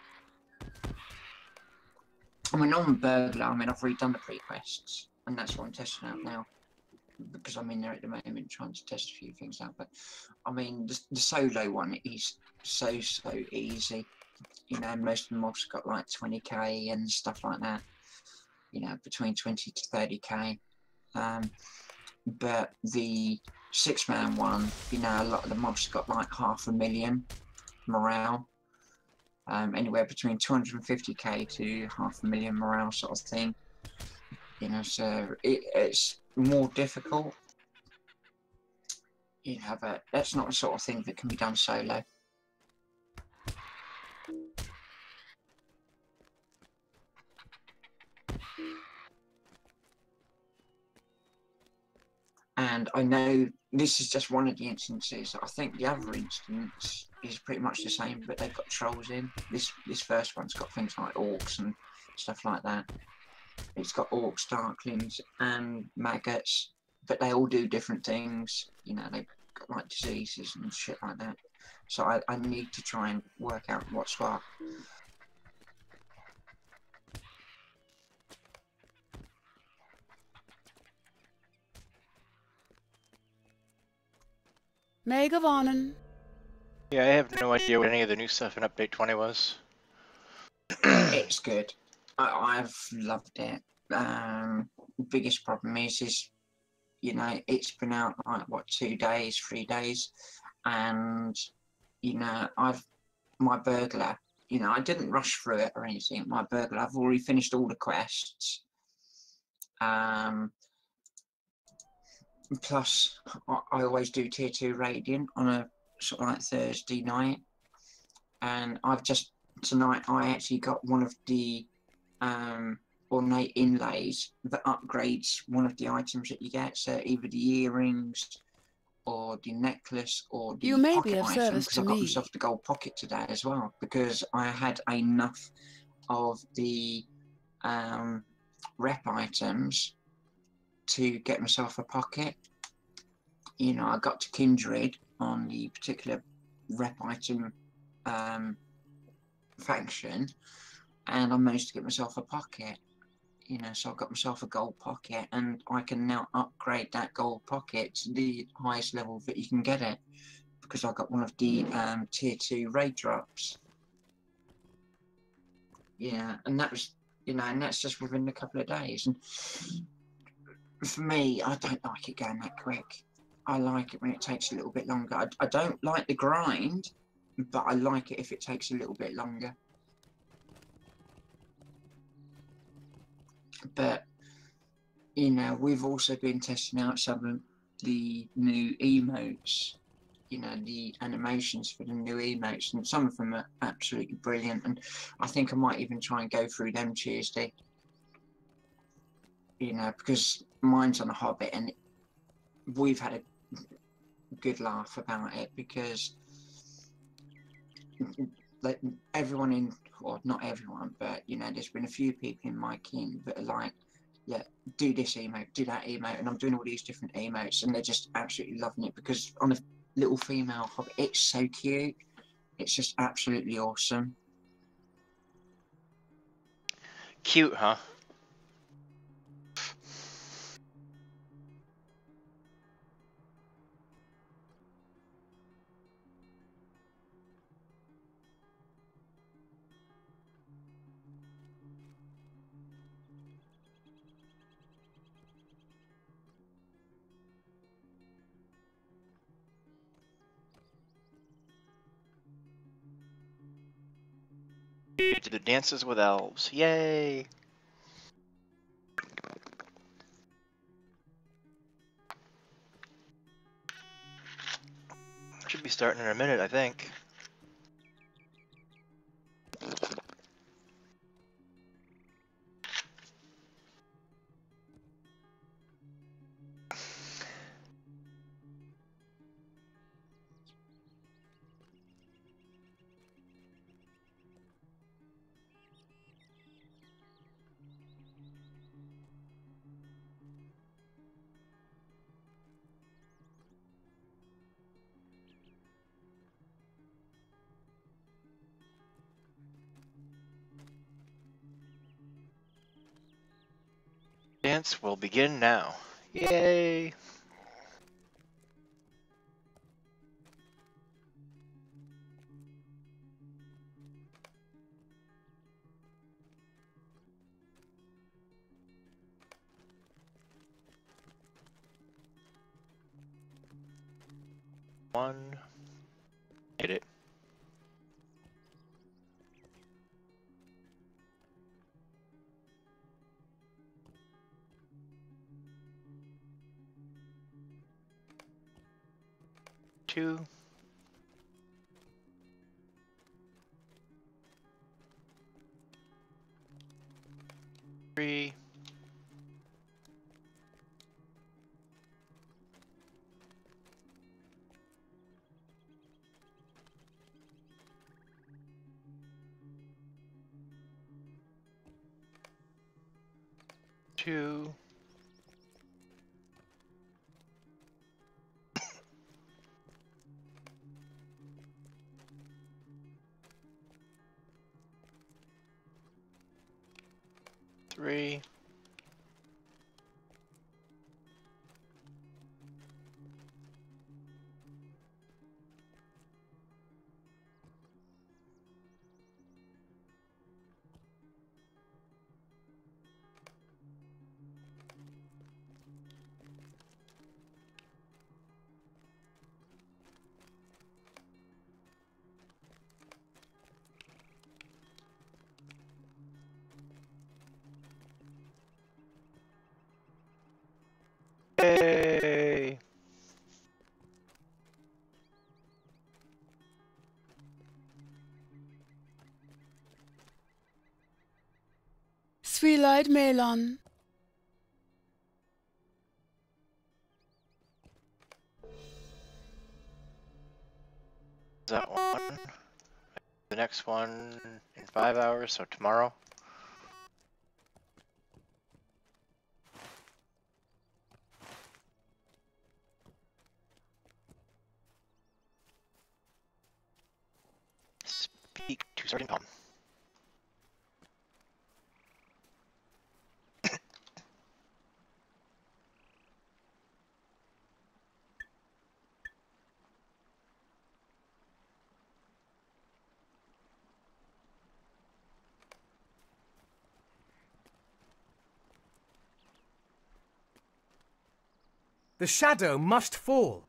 I mean, I'm a burglar. I mean, I've redone the pre-quests, and that's what I'm testing out now, because I'm in there at the moment trying to test a few things out. But I mean, the, the solo one is so so easy. You know, most of the mobs got like twenty K and stuff like that. You know, between twenty to thirty K. Um, but the six-man one, you know, a lot of the mobs got like half a million morale. Um, anywhere between two hundred fifty K to half a million morale sort of thing. You know, so it, it's more difficult. You know, but that's not the sort of thing that can be done solo. And I know this is just one of the instances. I think the other instance is pretty much the same, but they've got trolls in. This this first one's got things like orcs and stuff like that. It's got orcs, darklings, and maggots, but they all do different things. You know, they've got like diseases and shit like that. So I, I need to try and work out what's what. Megavanen. Yeah, I have no idea what any of the new stuff in Update twenty was. It's good. I, I've loved it. Um, biggest problem is, is you know, it's been out like what two days, three days, and you know, I've my burglar. You know, I didn't rush through it or anything. My burglar, I've already finished all the quests. Um, plus, I, I always do tier two raiding on a sort of like Thursday night, and I've just tonight I actually got one of the um, ornate inlays that upgrades one of the items that you get. So either the earrings or the necklace or the You may pocket be of item, service because to I got me. myself the gold pocket today as well, because I had enough of the um, rep items to get myself a pocket. You know, I got to Kindred on the particular rep item um, faction, and I managed to get myself a pocket. You know, so I got myself a gold pocket, and I can now upgrade that gold pocket to the highest level that you can get it, because I got one of the um, tier two raid drops. Yeah, and that was, you know, and that's just within a couple of days. And for me, I don't like it going that quick. I like it when it takes a little bit longer. I, I don't like the grind, but I like it if it takes a little bit longer. But, you know, we've also been testing out some of the new emotes, you know, the animations for the new emotes, and some of them are absolutely brilliant, and I think I might even try and go through them Tuesday. You know, because mine's on a Hobbit, and we've had a good laugh about it, because like everyone in, or not everyone, but you know, there's been a few people in my kin that are like, yeah, do this emote, do that emote, and I'm doing all these different emotes, and they're just absolutely loving it, because on a little female Hobbit, it's so cute. It's just absolutely awesome. Cute, huh? To the dances with elves. Yay! Should be starting in a minute, I think. Dance will begin now. Yay! One. Hit it. Two. Three. Two. Three. Yay! Sweet Melon. That one. The next one in five hours, so tomorrow. Speak to Sergeant Tom. The shadow must fall.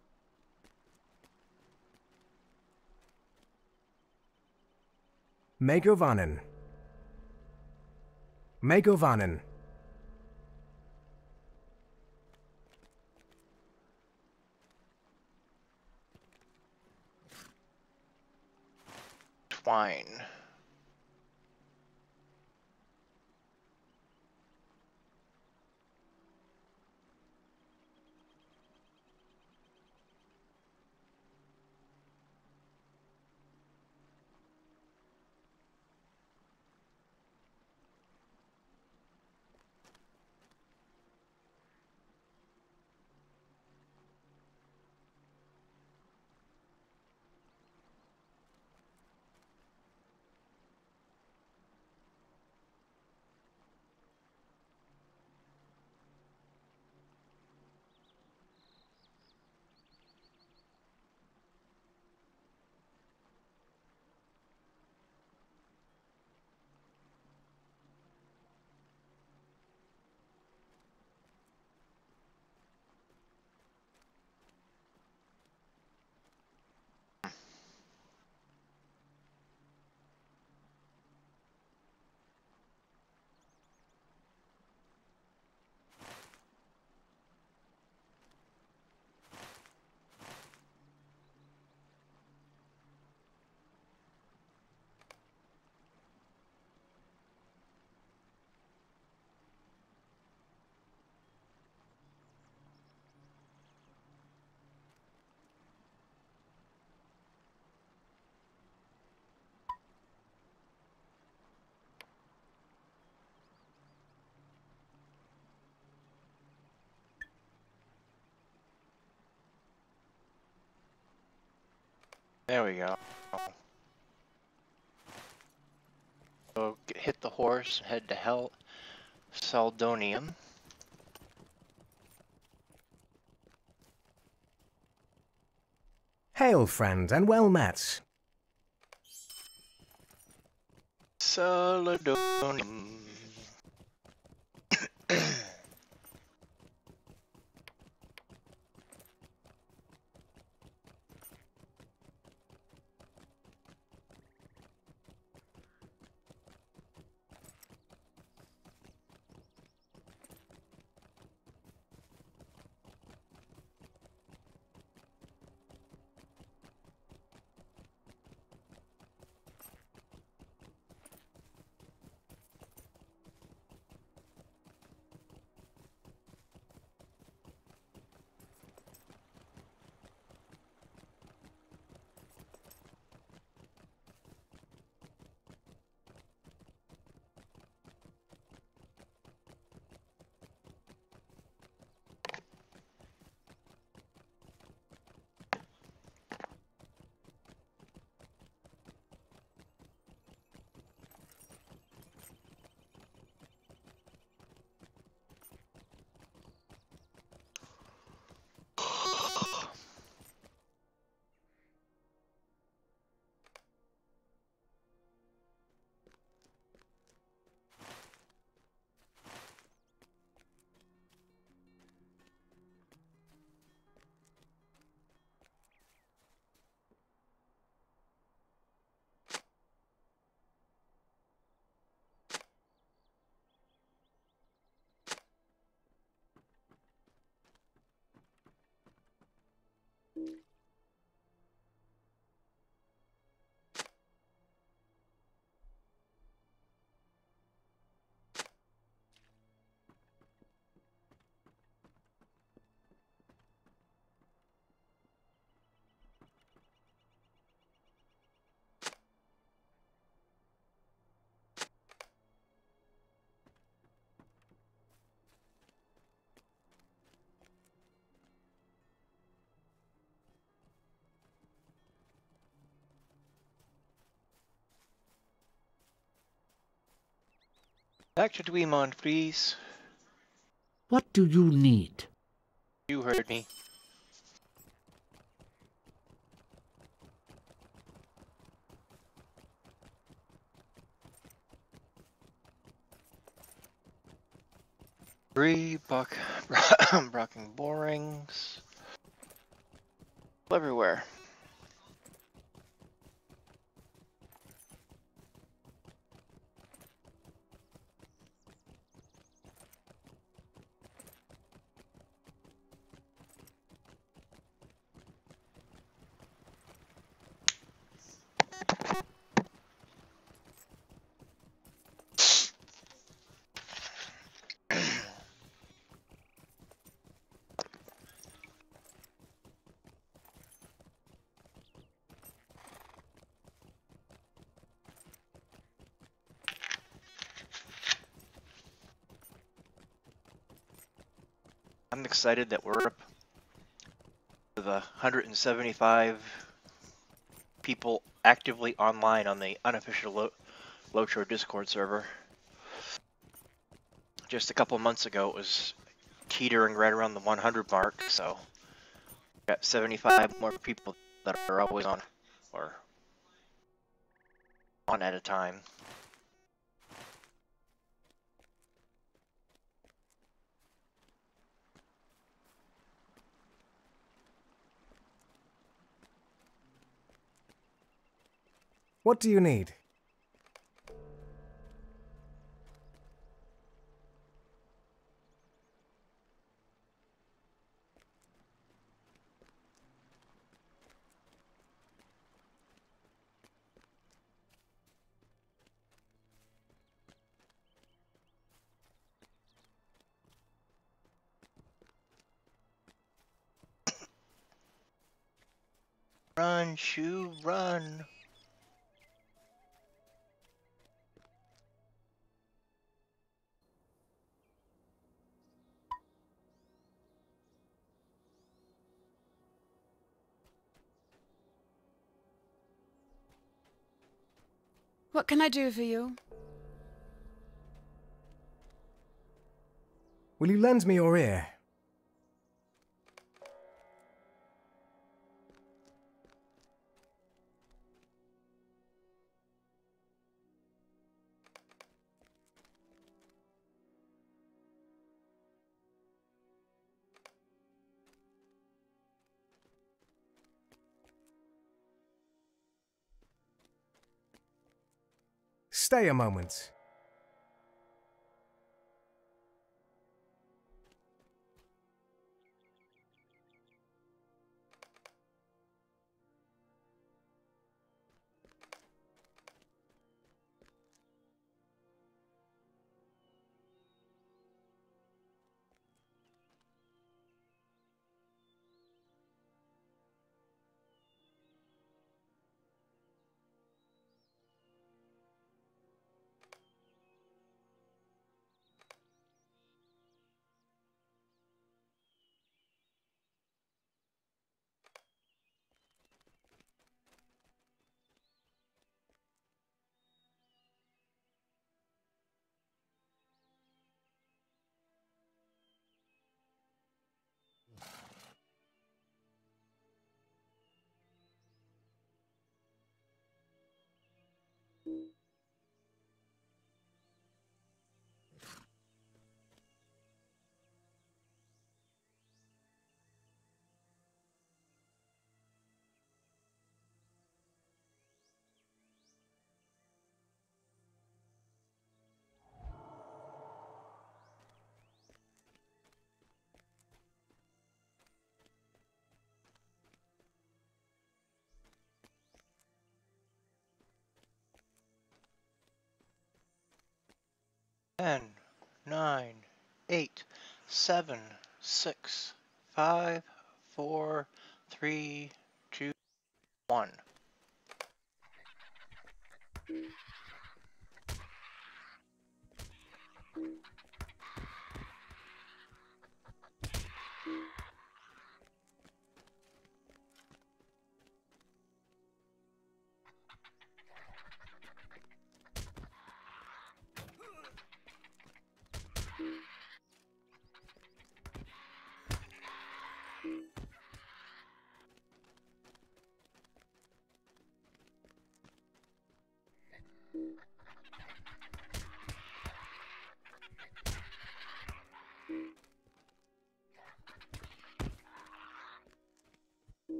Megovanen. Megovanen. Twine. There we go. So get, hit the horse, head to Hell Saldonium. Hail, friend, and well met. Saladonium. Back to Dweemon, please. What do you need? You heard me. Three buck brocking borings. Everywhere. I'm excited that we're up to the one hundred seventy-five people actively online on the unofficial Lo Lotro Discord server. Just a couple months ago, it was teetering right around the one hundred mark, so we got seventy-five more people that are always on, or on at a time. What do you need? Run, Shu, run! What can I do for you? Will you lend me your ear? Stay a moment. Ten, nine, eight, seven, six, five, four, three, two, one.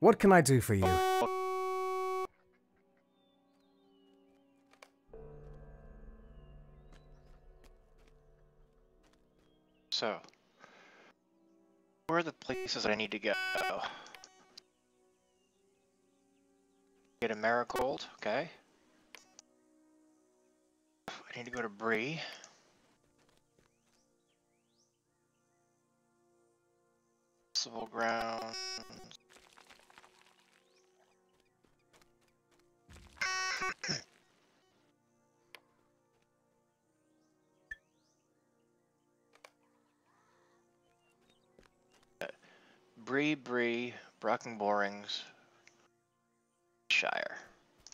What can I do for you? So, where are the places I need to go? Get a marigold, okay. I need to go to Bree. Civil ground. Bree, Bree, Brocken Borings, Shire.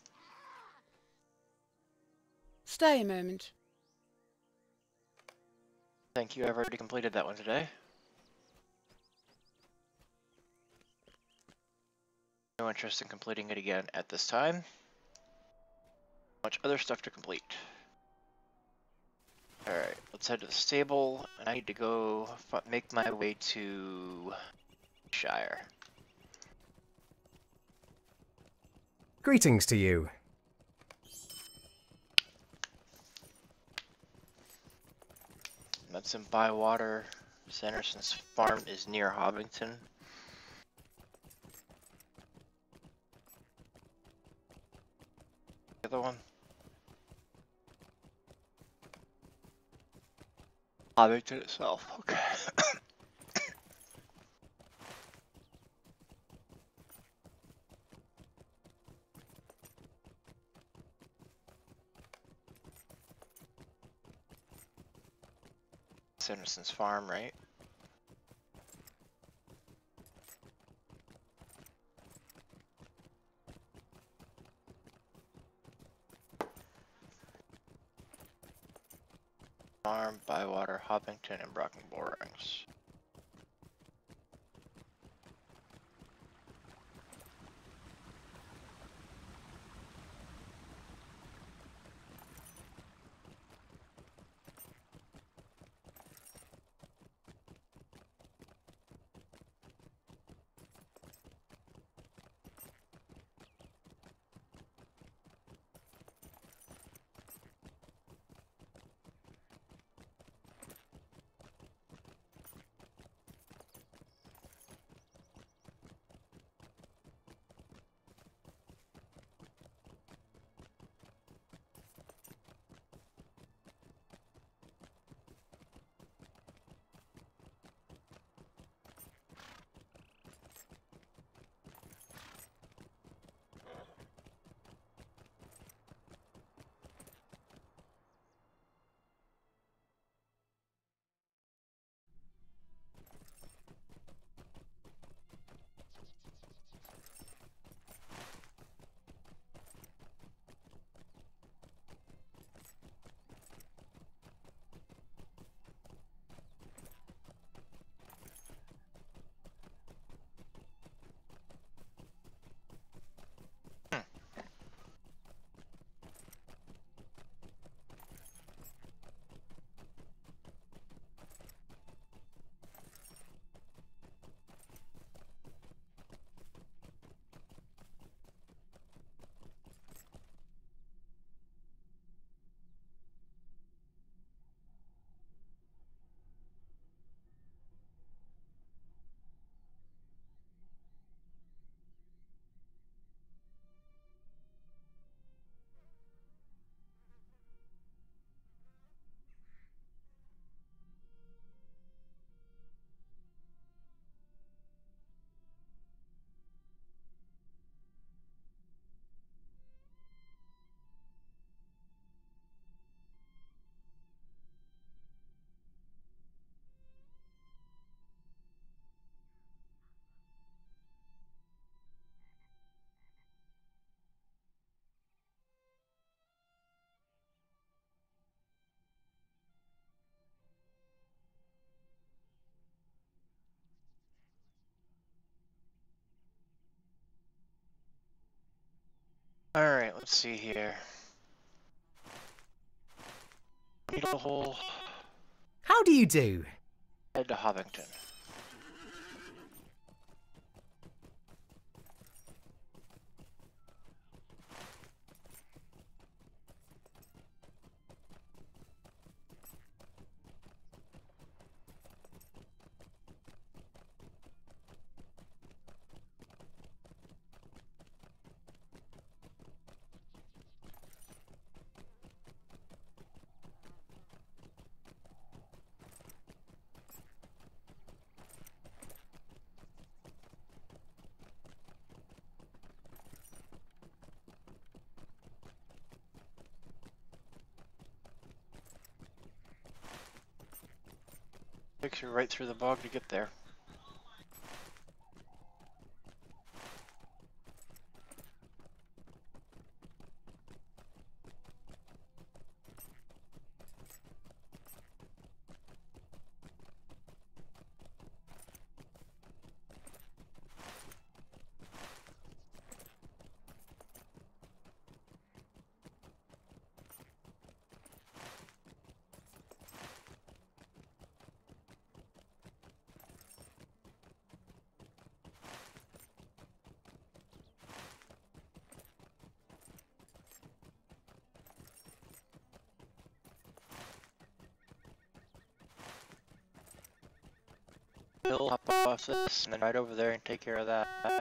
Stay a moment. Thank you, I've already completed that one today. No interest in completing it again at this time. Much other stuff to complete. Alright, let's head to the stable, and I need to go f make my way to Shire. Greetings to you. That's in Bywater. Sanderson's farm is near Hobbiton. The other one? Hobbiton itself, okay. Sanderson's farm, right? Farm, Bywater, Hobbiton, and Brocken Borings. Alright, let's see here. Needle hole. How do you do? Head to Hobbiton. takes you right through the bog to get there. He'll hop off this and then right over there and take care of that.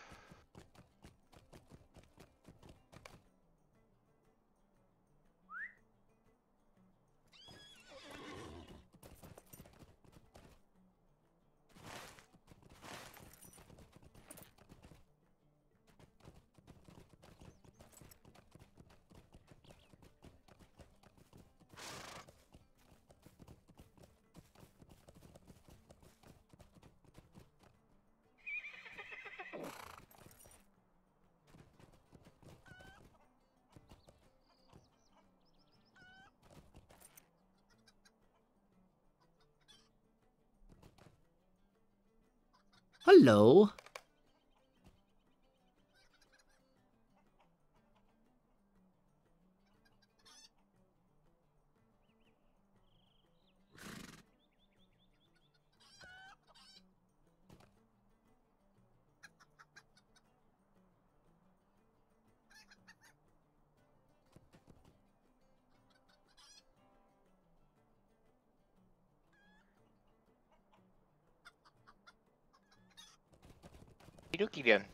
Hello. Dookie then.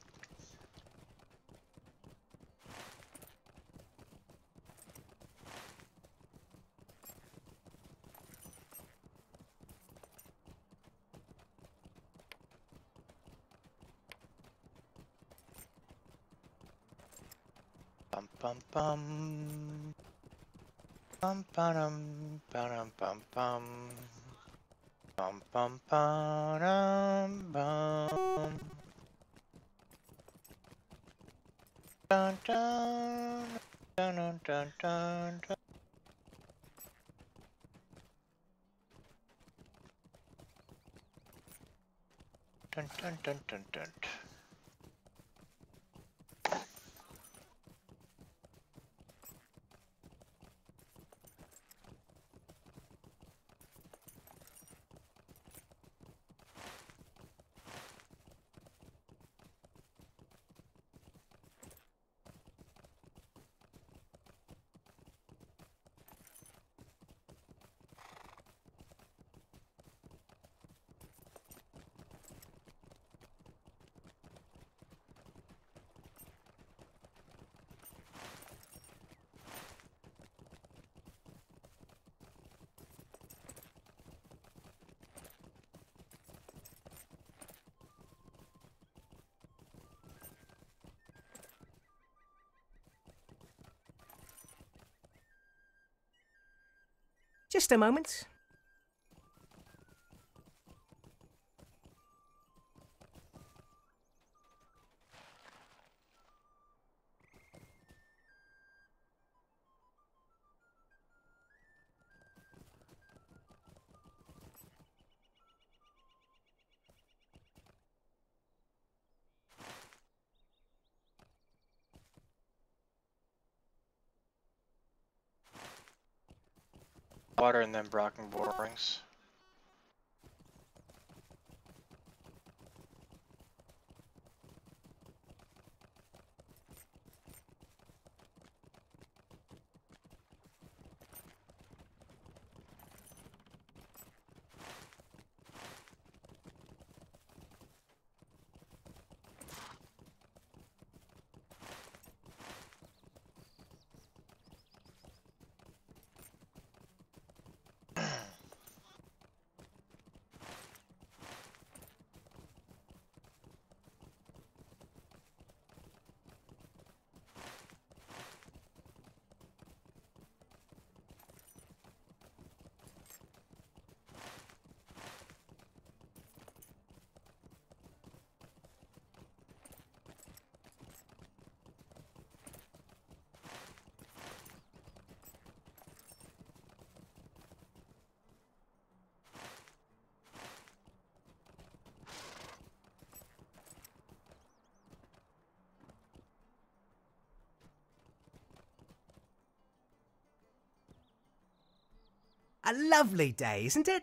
Bum bum bum. Bum bum bum bum bum. Bum bum bum bum. Dun dun dun dun dun dun. Dun. Dun dun dun dun dun. Just a moment. Water and then Brocken borings. A lovely day, isn't it?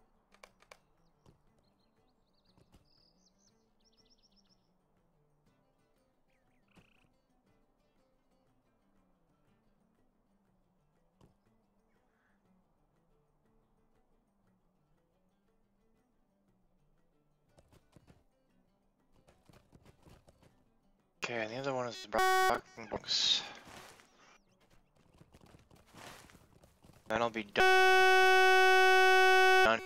Okay, and the other one is the Brocken books. Then I'll be done. done.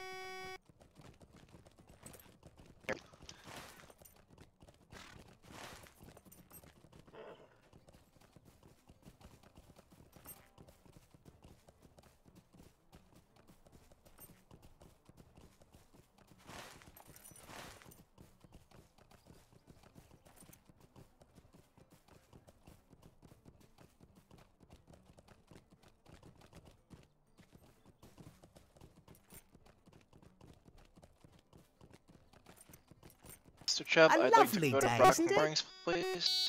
Mister Chubb, A I'd like to lovely go to day, Brocken isn't it? Springs, please.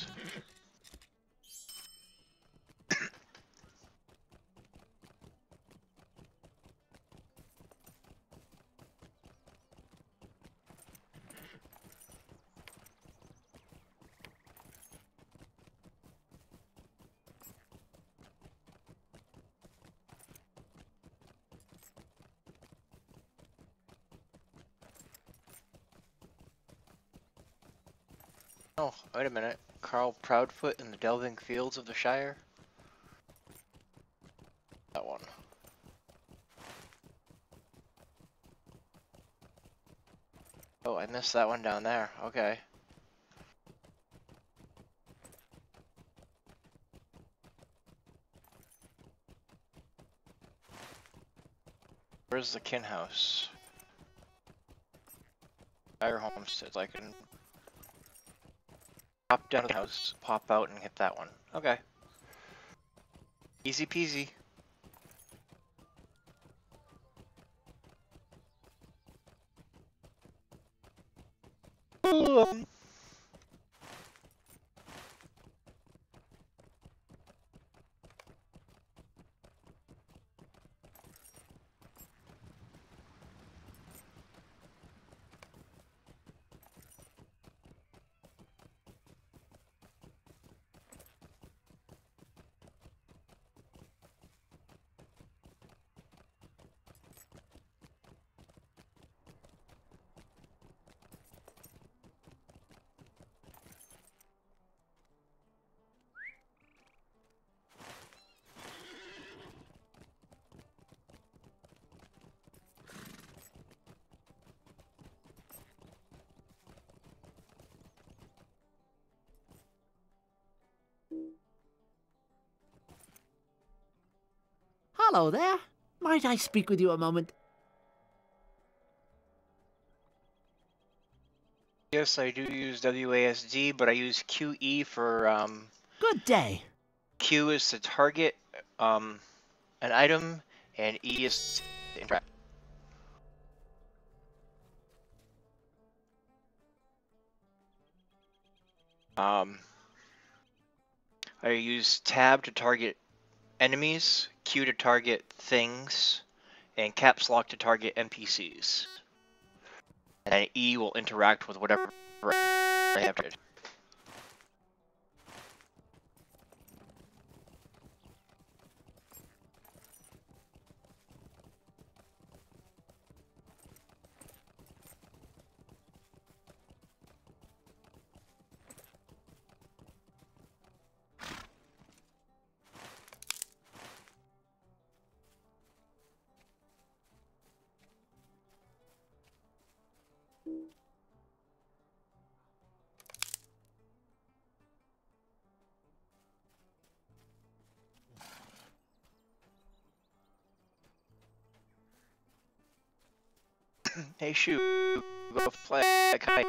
Oh, wait a minute. Carl Proudfoot in the Delving Fields of the Shire? That one. Oh, I missed that one down there. Okay. Where's the kin house? Shire Homestead. I can pop down to the house, pop out, and hit that one. Okay. Easy peasy. Um. Hello there. Might I speak with you a moment? Yes, I do use W A S D, but I use Q E for, um... Good day. Q is to target, um, an item, and E is to interact. Um... I use Tab to target enemies, Q to target things, and Caps Lock to target N P Cs. And then E will interact with whatever I have to. Hey, shoot. Go play a kite.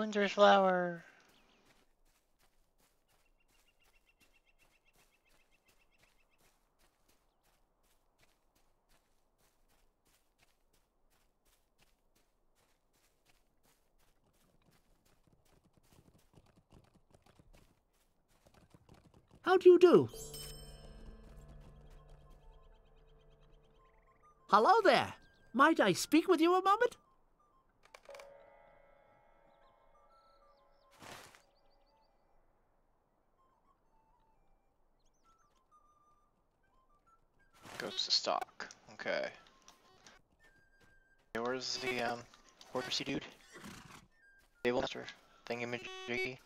Winter's flower. How do you do? Hello there. Might I speak with you a moment? Goes to stock. Okay. Hey, where's the um horsey dude? Stable master thingamajiggy.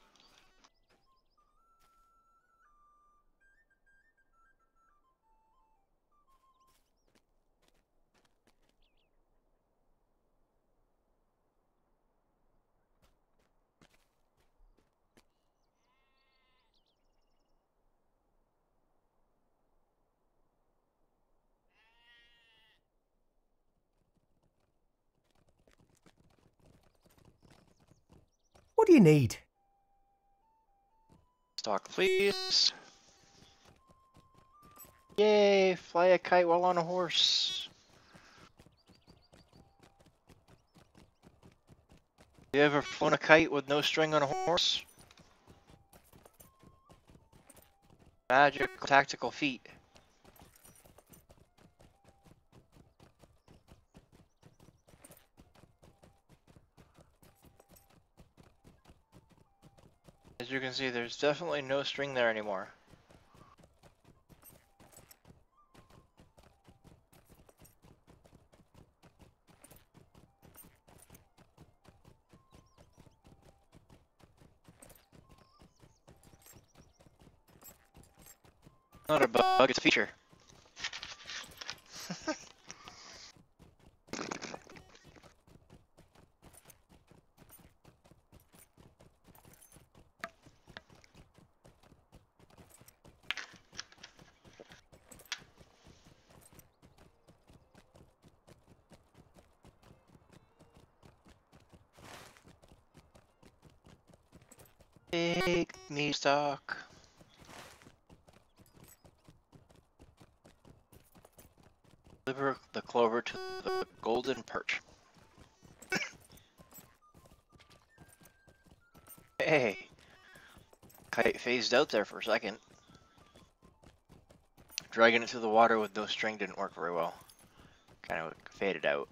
What do you need? Stock, please. Yay! Fly a kite while on a horse. You ever flown a kite with no string on a horse? Magic tactical feat. As you can see, there's definitely no string there anymore. Not a bug, it's a feature. Take me stock. Deliver the clover to the golden perch. Hey, kite phased out there for a second. Dragging it through the water with no string didn't work very well. Kind of faded out.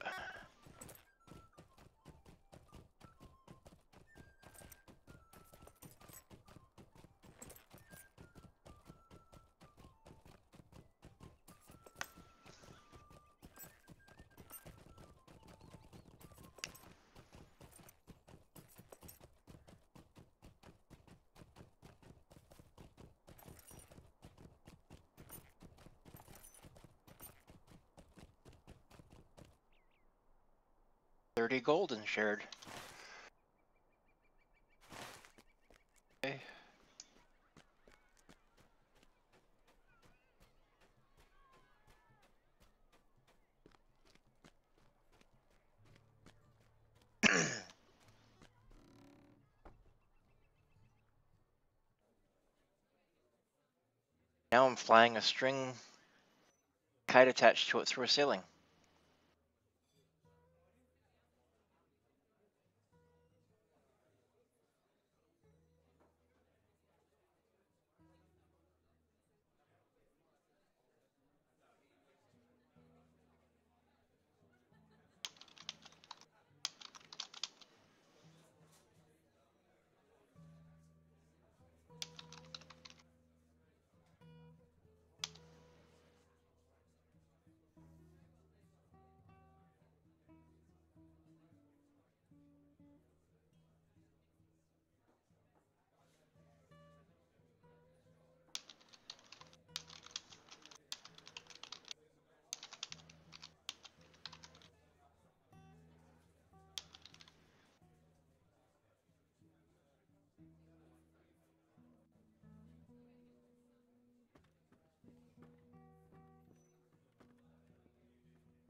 thirty golden shared. Okay. Now I'm flying a string kite attached to it through a ceiling.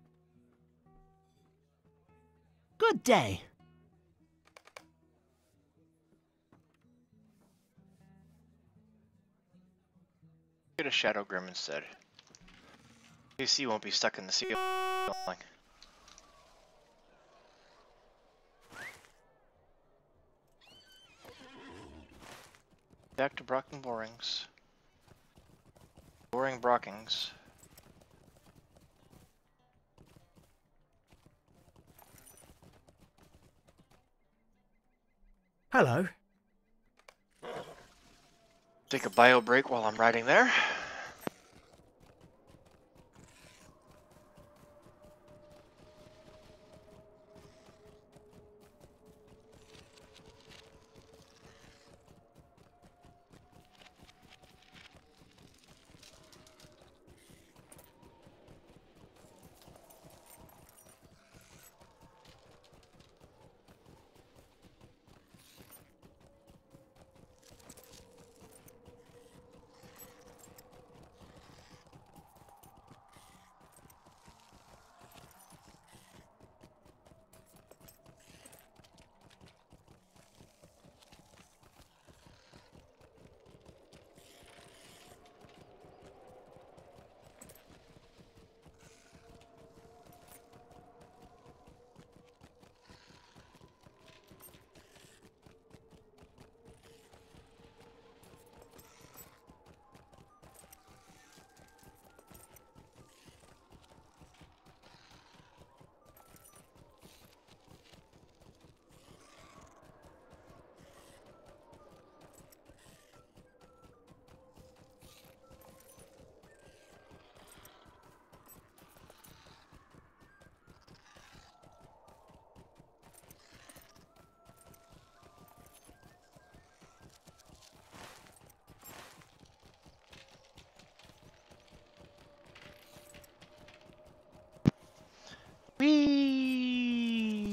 Good day. Get a Shadow Grim instead. P C won't be stuck in the ceiling. Back to Brocken Borings. Boring Brockings. Hello. Take a bio break while I'm riding there. Whee!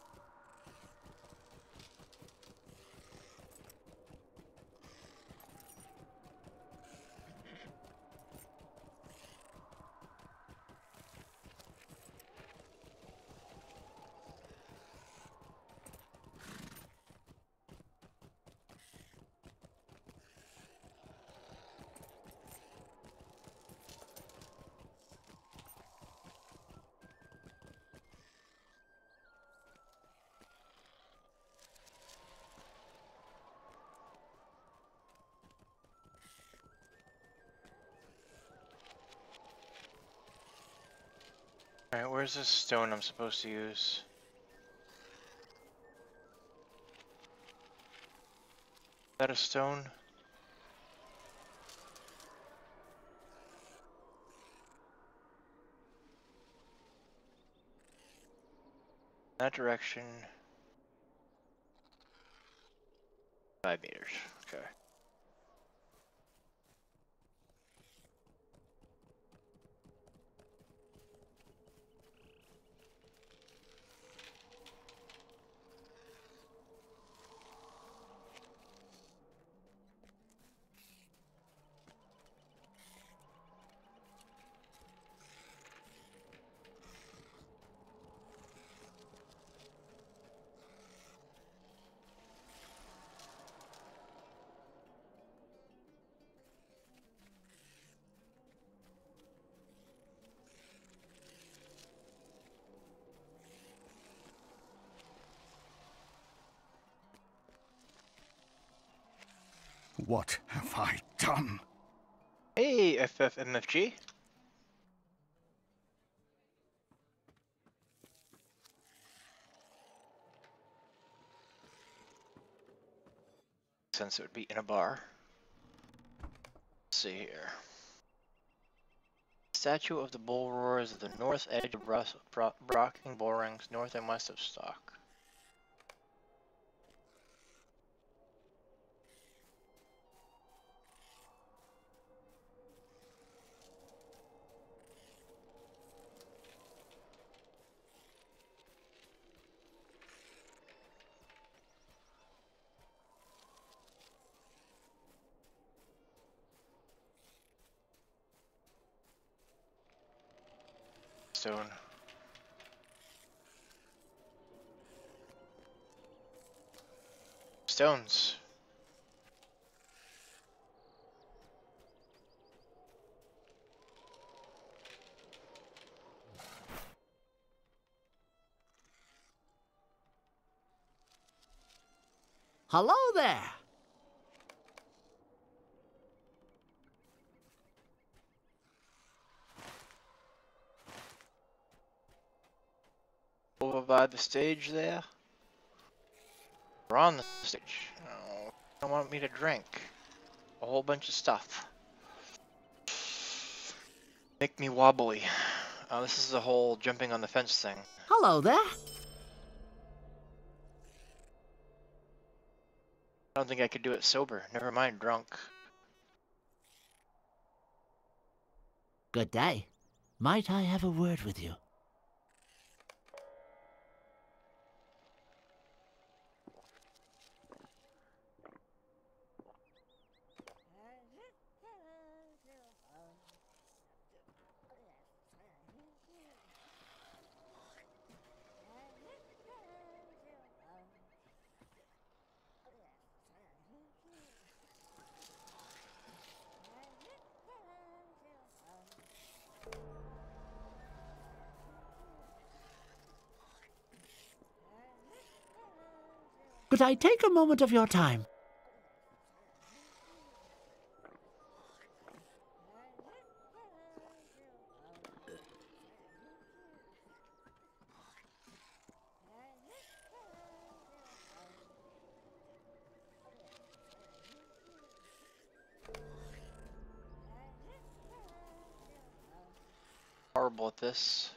Alright, where's this stone I'm supposed to use? Is that a stone? That direction. Five meters. Okay. What have I done? Hey, F F M F G. Since it would be in a bar. Let's see here. Statue of the Bull Roars at the north edge of Bro Bro Brocken Borings, north and west of Stock. Stone. Stones. Hello there. Over by the stage there. We're on the stage. Oh, don't want me to drink. A whole bunch of stuff. Make me wobbly. Oh, this is the whole jumping on the fence thing. Hello there. I don't think I could do it sober. Never mind drunk. Good day. Might I have a word with you? Could I take a moment of your time? Horrible at this.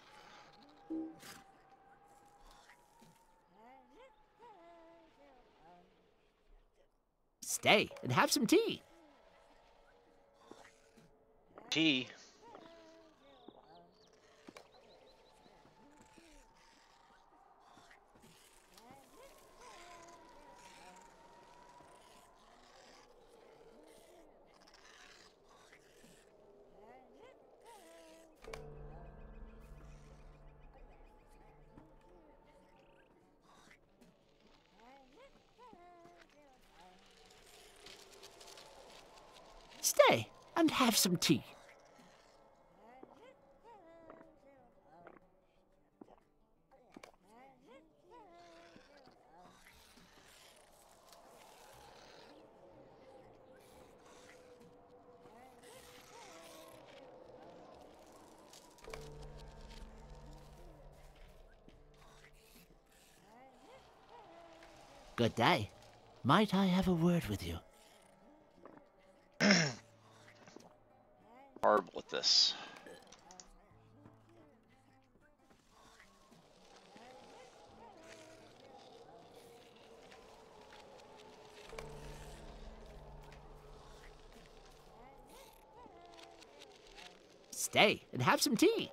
Stay and have some tea. Tea. Stay and have some tea. Good day. Might I have a word with you? Horrible at this. Stay and have some tea.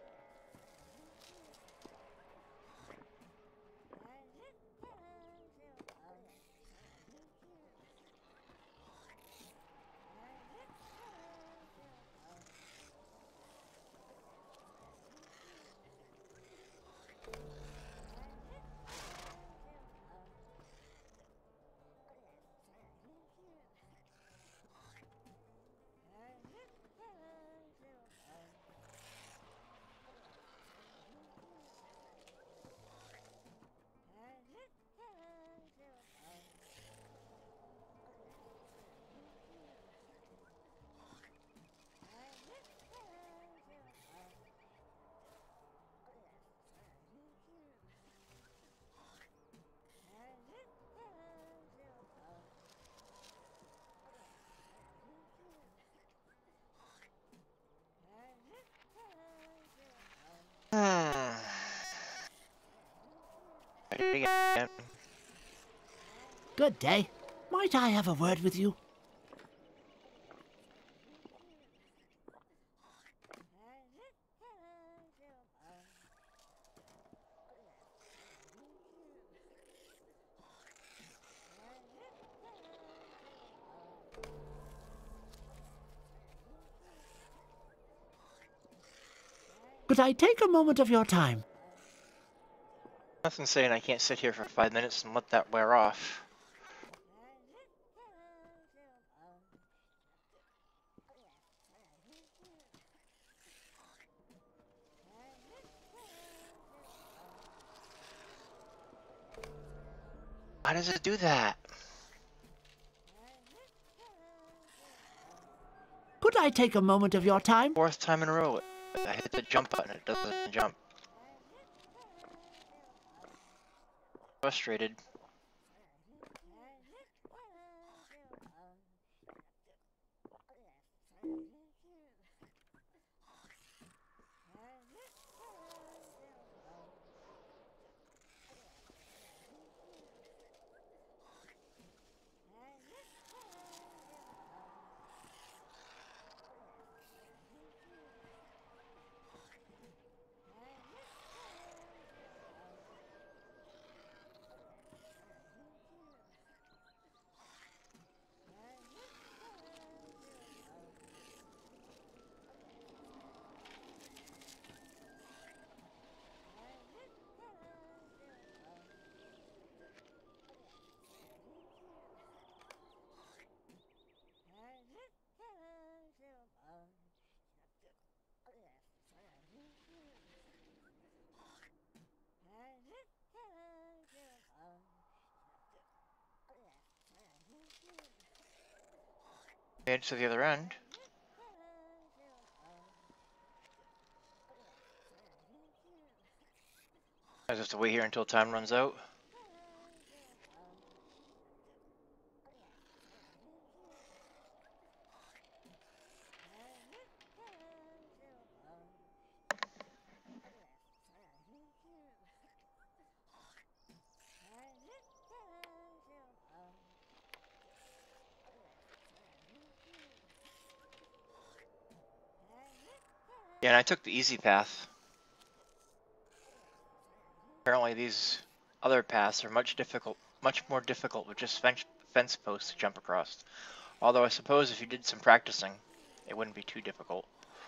Hmm. Again. Good day. Might I have a word with you? Could I take a moment of your time? Nothing saying I can't sit here for five minutes and let that wear off. Why does it do that? I take a moment of your time? Fourth time in a row, I hit the jump button, it doesn't jump. Frustrated. Made it to the other end. I just have to wait here until time runs out. Yeah, and I took the easy path. Apparently these other paths are much difficult, much more difficult with just fence, fence posts to jump across. Although I suppose if you did some practicing, it wouldn't be too difficult.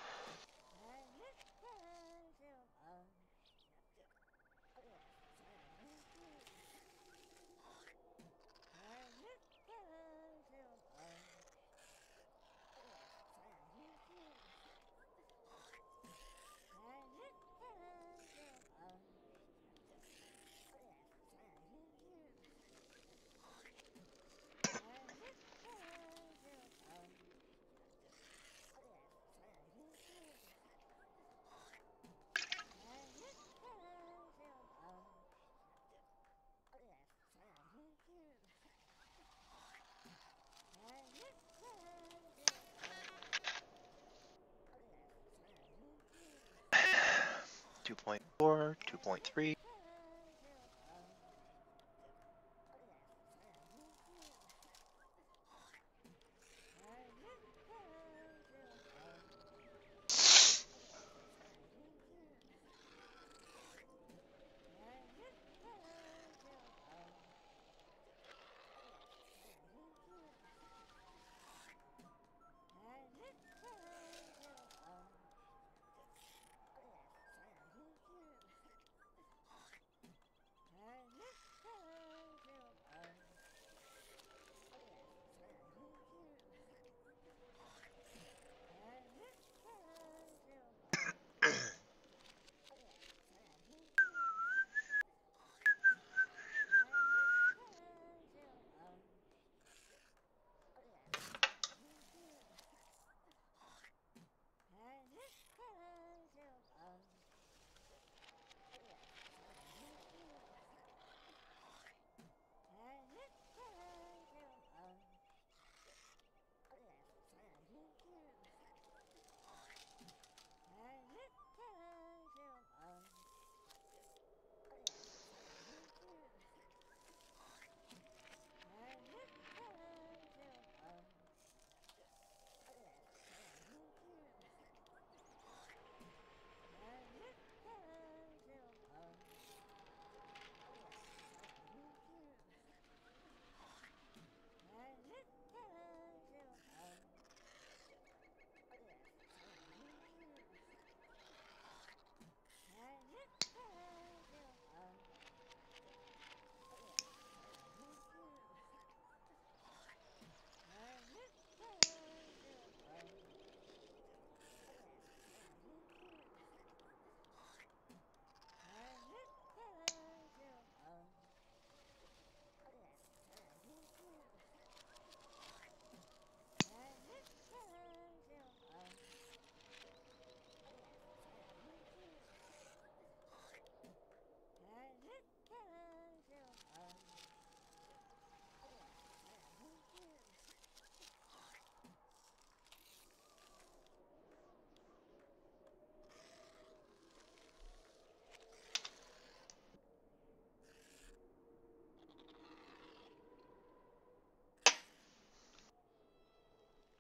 two point four, two point three.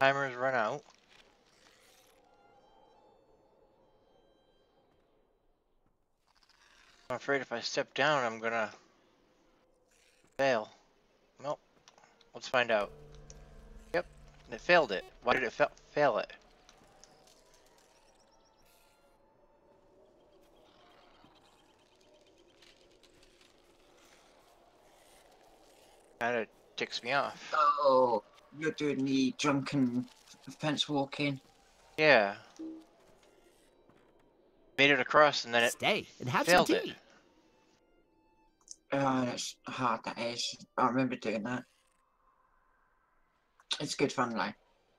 Timers run out. I'm afraid if I step down, I'm gonna fail. Nope. Let's find out. Yep, it failed it. Why did it fa fail it? Kinda ticks me off. Oh, you're doing the drunken fence walking. Yeah. Made it across and then it Stay and have failed some it. tea. Oh, that's hard, that is. I remember doing that. It's good fun, though.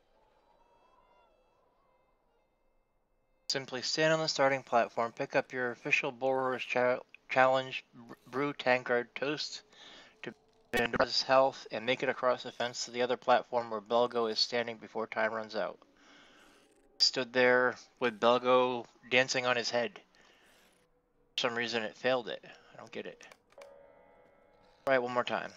Simply stand on the starting platform, pick up your official Borrowers cha Challenge Brew Tankard Toast to Bendra's health and make it across the fence to the other platform where Belgo is standing before time runs out. Stood there with Belgo dancing on his head. For some reason it failed it. I don't get it. Alright, one more time.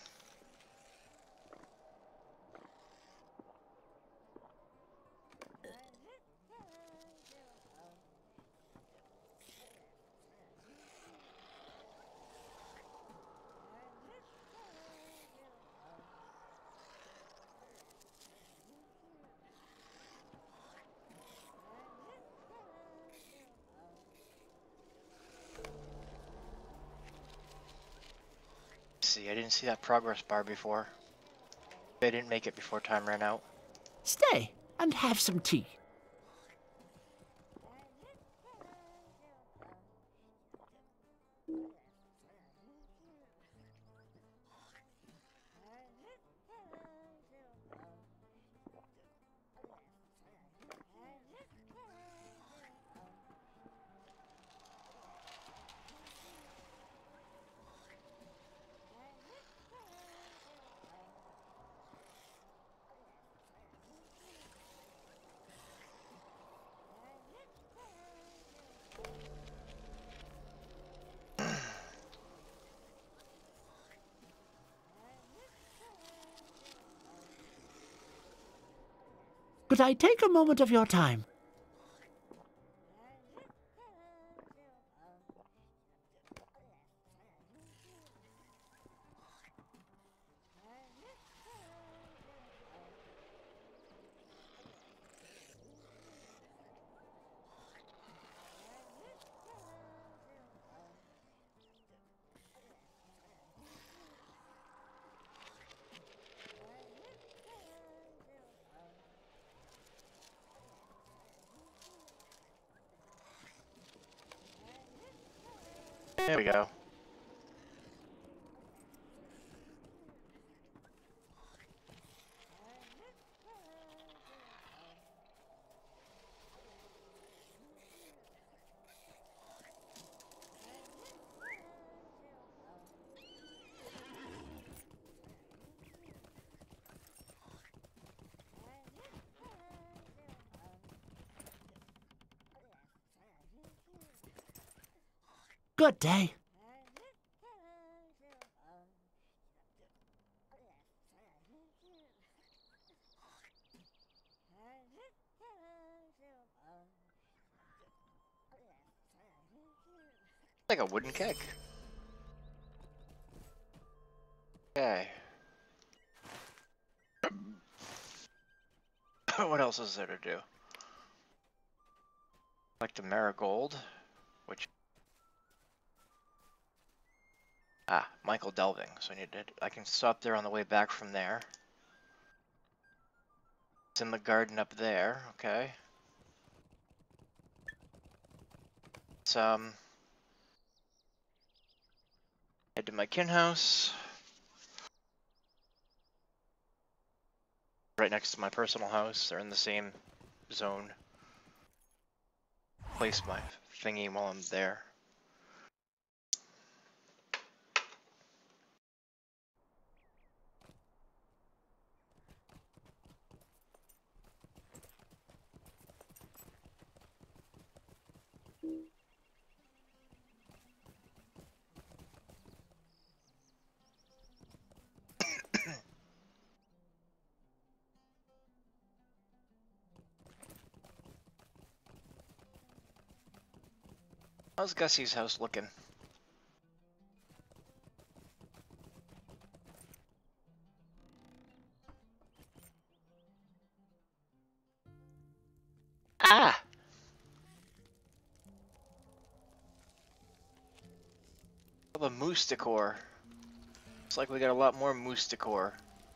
See, I didn't see that progress bar before. I didn't make it before time ran out. Stay and have some tea. Could I take a moment of your time? There we go. Good day. Like a wooden keg. Okay. What else is there to do? Like the marigold, which ah, Michael Delving. So I need to. I can stop there on the way back from there. It's in the garden up there. Okay. It's um. Head to my kin house. Right next to my personal house. They're in the same zone. Place my thingy while I'm there. How's Gussie's house looking? Ah! A moose decor. Looks like we got a lot more moose decor.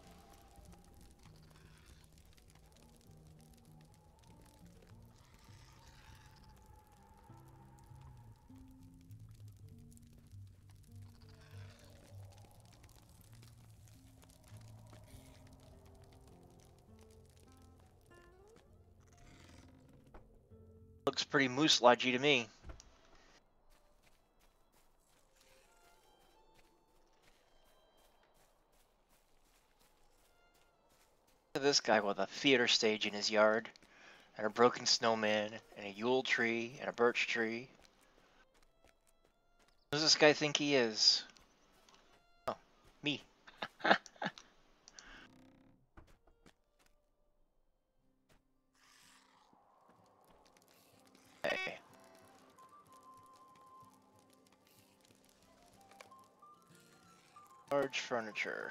Looks pretty moose lodgy to me. This guy with a theater stage in his yard, and a broken snowman, and a Yule tree, and a birch tree. Who does this guy think he is? Oh, me. Hey. Large furniture.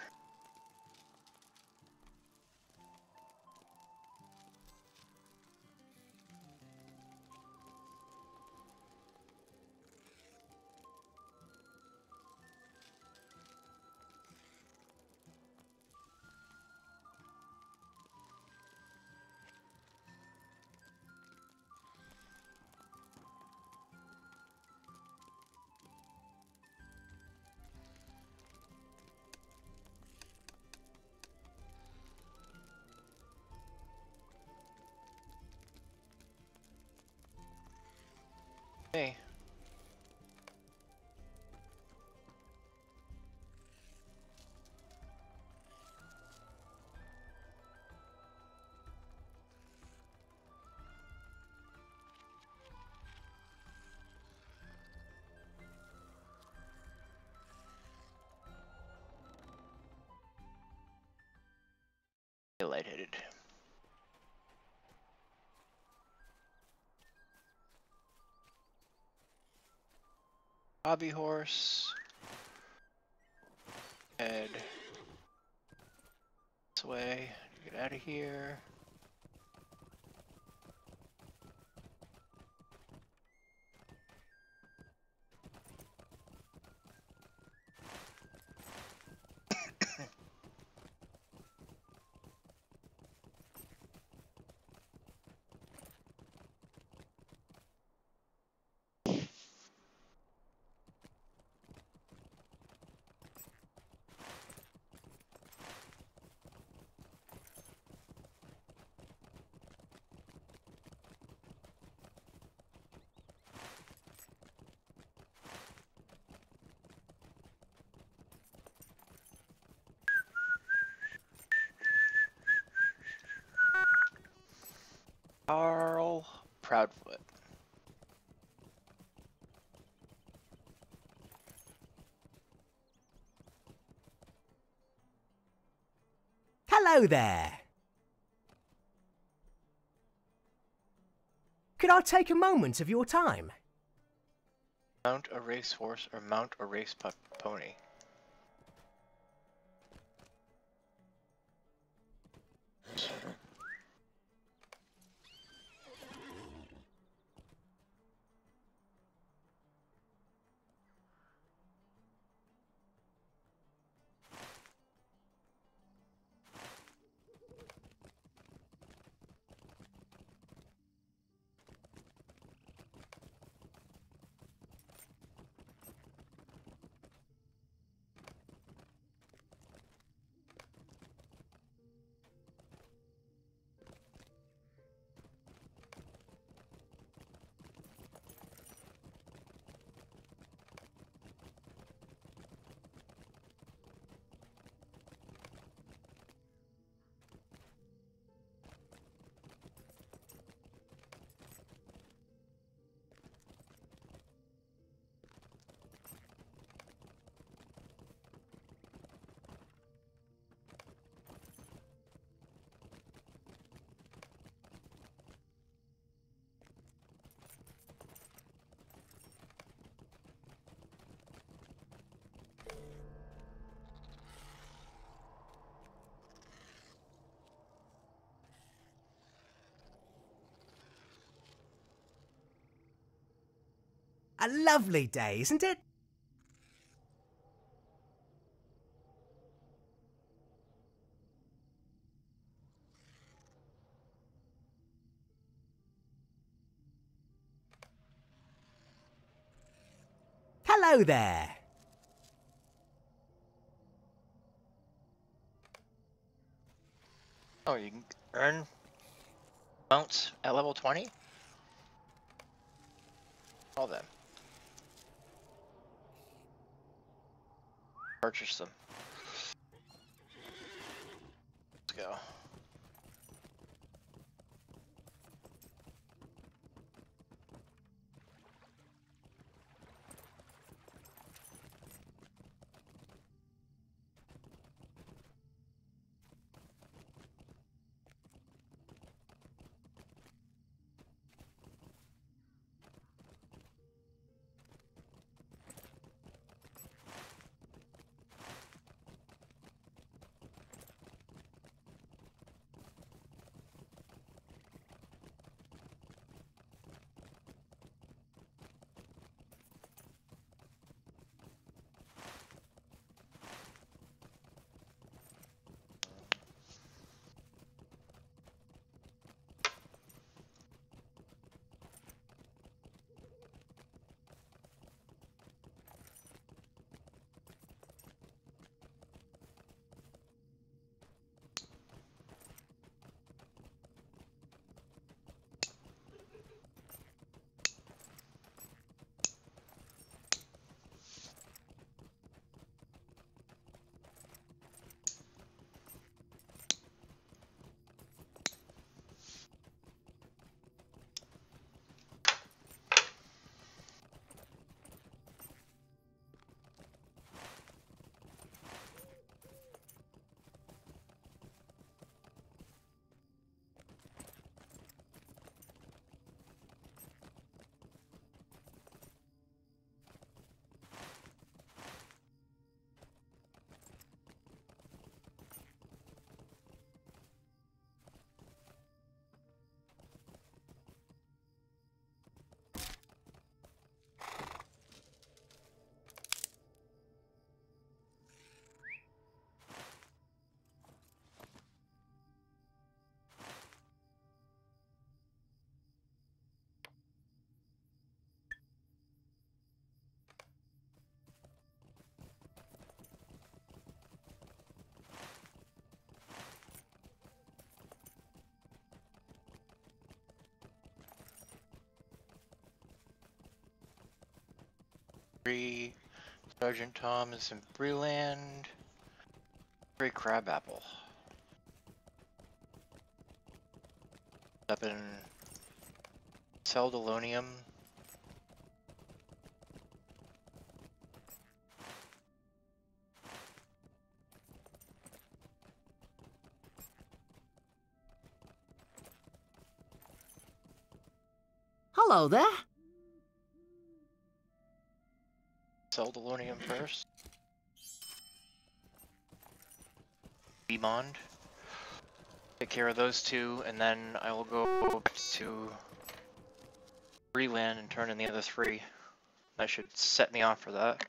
Hey. Lightheaded. Hobby horse. Head. This way. Get out of here. Carl Proudfoot. Hello there. Could I take a moment of your time? Mount a racehorse or mount a race po pony. A lovely day, isn't it? Hello there. Oh, you can earn mounts at level twenty? All them. Purchase them. Let's go. Three. Sergeant Tom is in Breland. Three crabapple. Up in Seldalonium. Hello there. Seldalonium first. Bemond. Take care of those two, and then I will go to Breland and turn in the other three. That should set me off for that.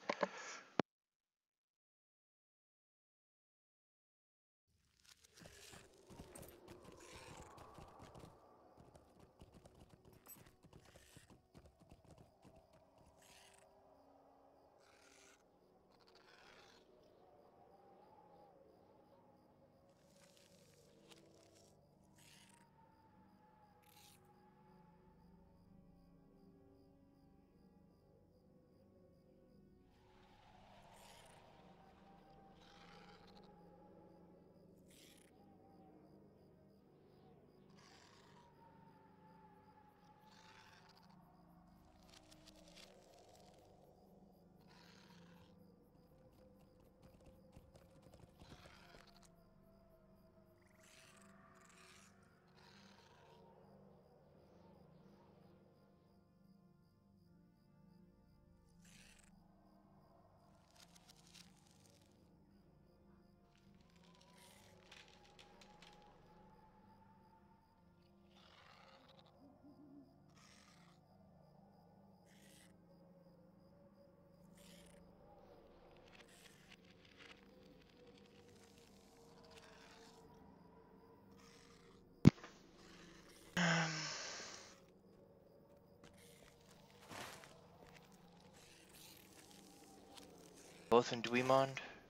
Both in Dweemond?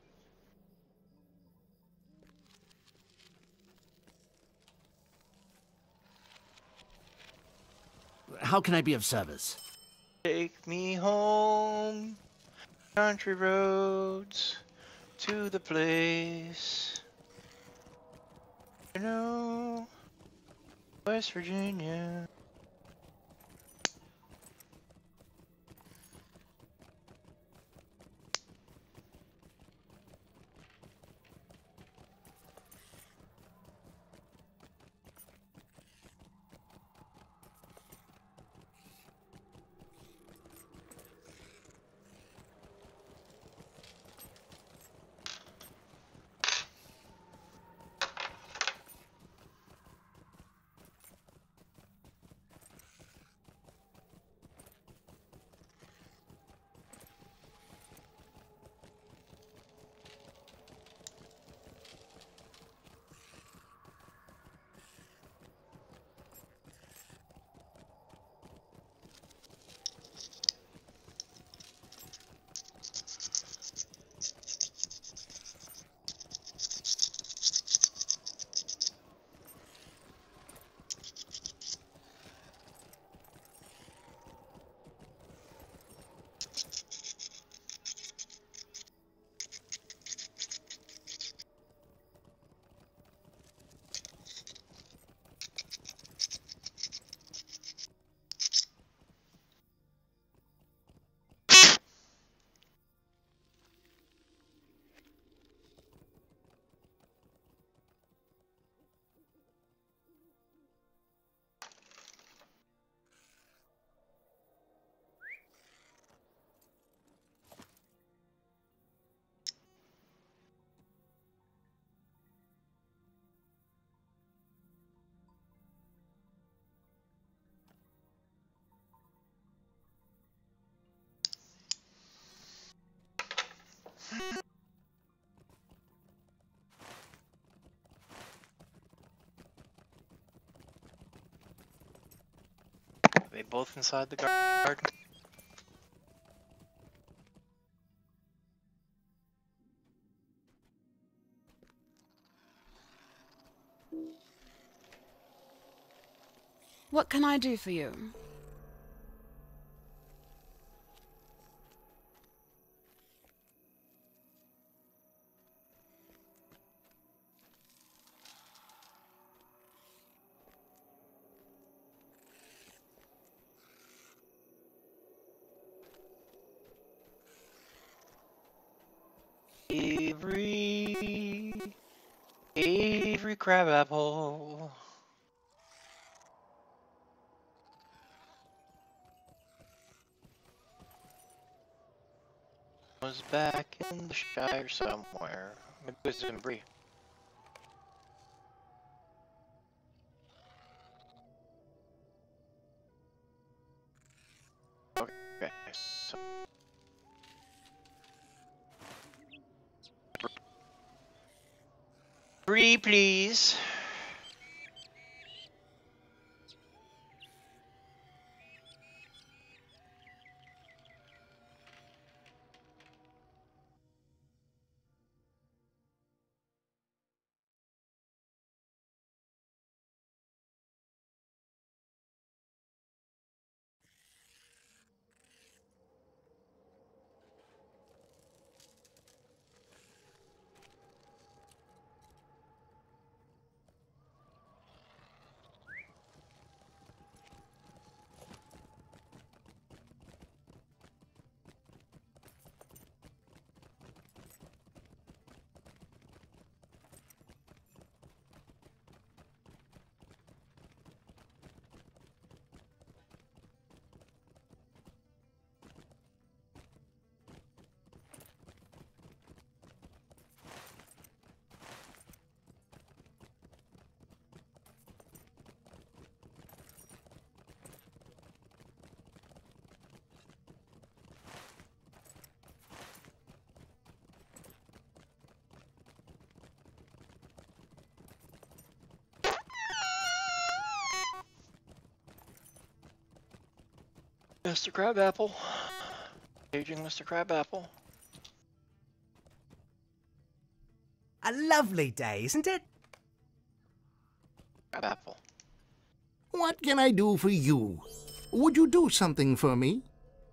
How can I be of service? Take me home, country roads, to the place, you know, West Virginia. Are they both inside the garden? What can I do for you? Avery, Avery Crabapple. Was back in the Shire somewhere. Maybe it was in Bree. Okay, so Bree, please. Mister Crabapple. Paging Mister Crabapple. A lovely day, isn't it? Crab apple. What can I do for you? Would you do something for me?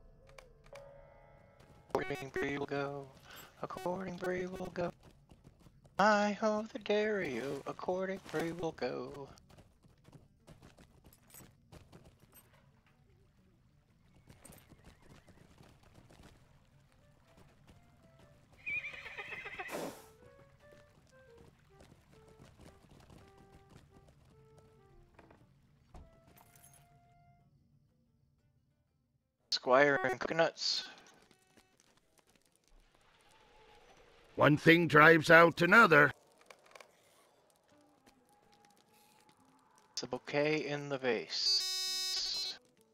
According Bree will go. According Bree will go. I ho the dairy o. According Bree will go. Squire and coconuts. One thing drives out another. It's a bouquet in the vase.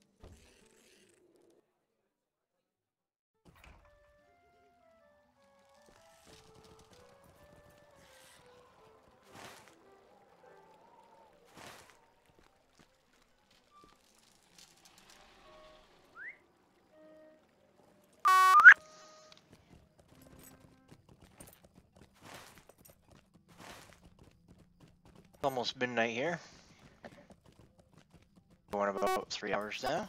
Almost midnight here. Going about three hours now.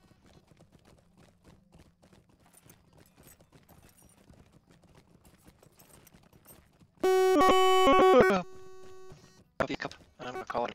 Coffee cup. I'm gonna call it.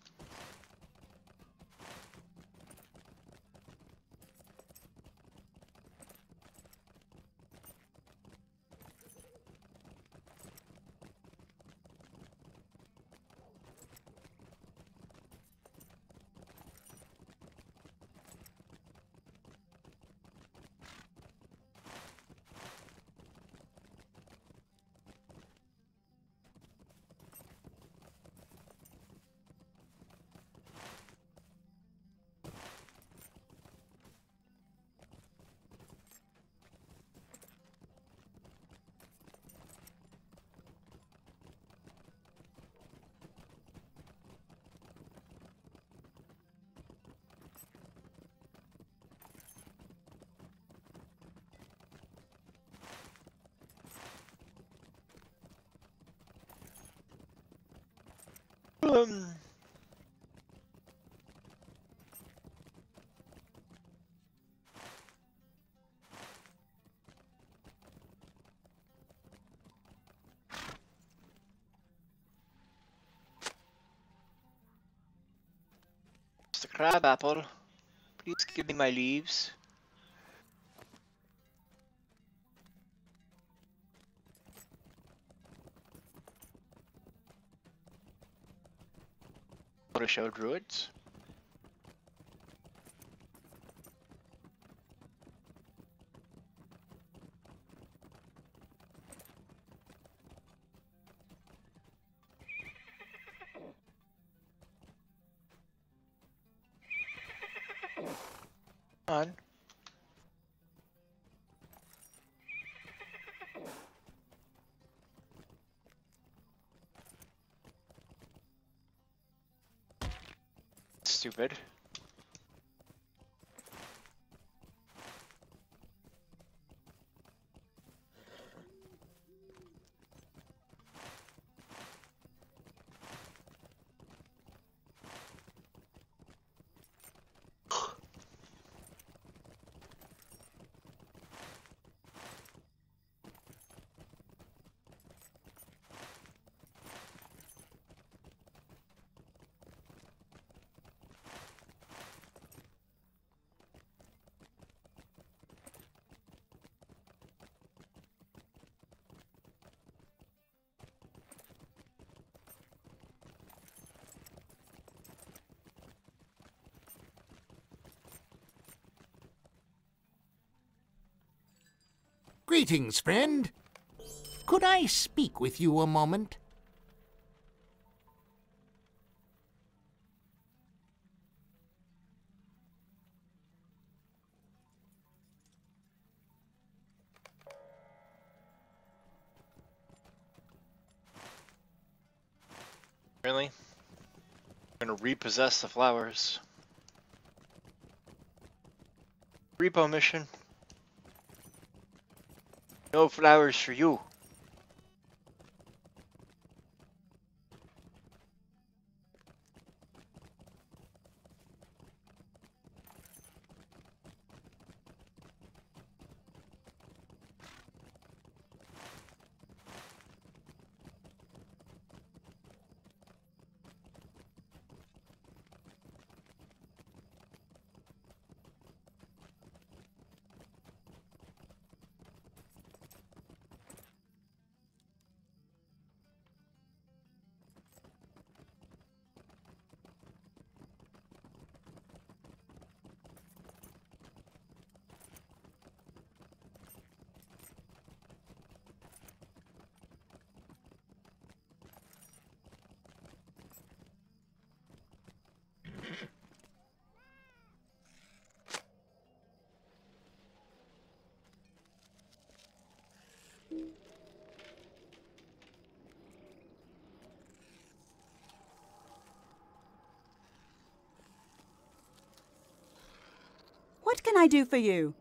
Um. Mister Crabapple, please give me my leaves. To show druids. On. Stupid. Greetings, friend. Could I speak with you a moment? Really? I'm gonna repossess the flowers. Repo mission. No flowers for you. What can I do for you?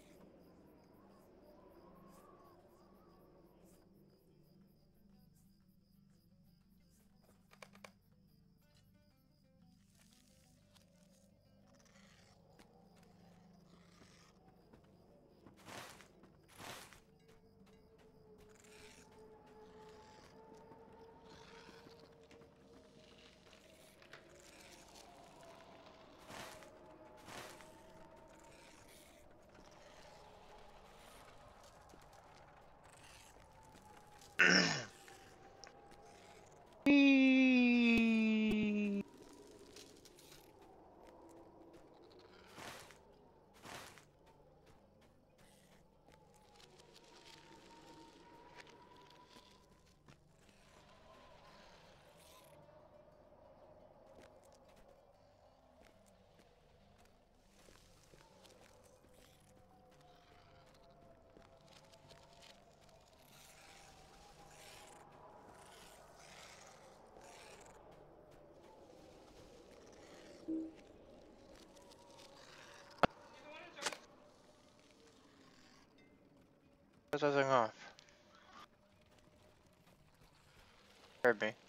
Shut that thing off. Heard me.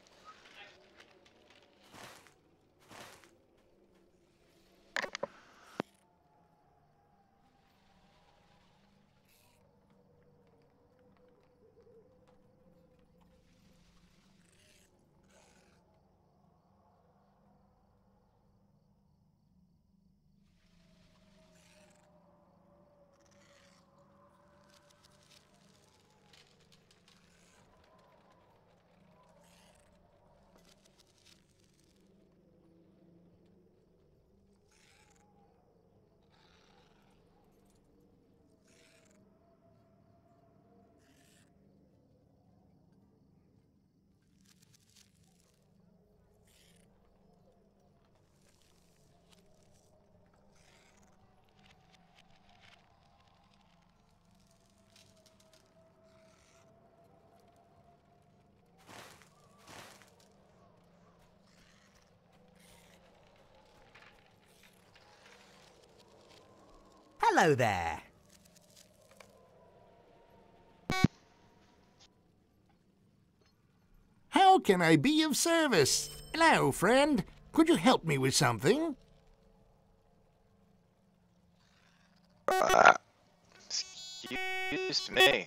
Hello there. How can I be of service? Hello, friend. Could you help me with something? Uh, excuse me.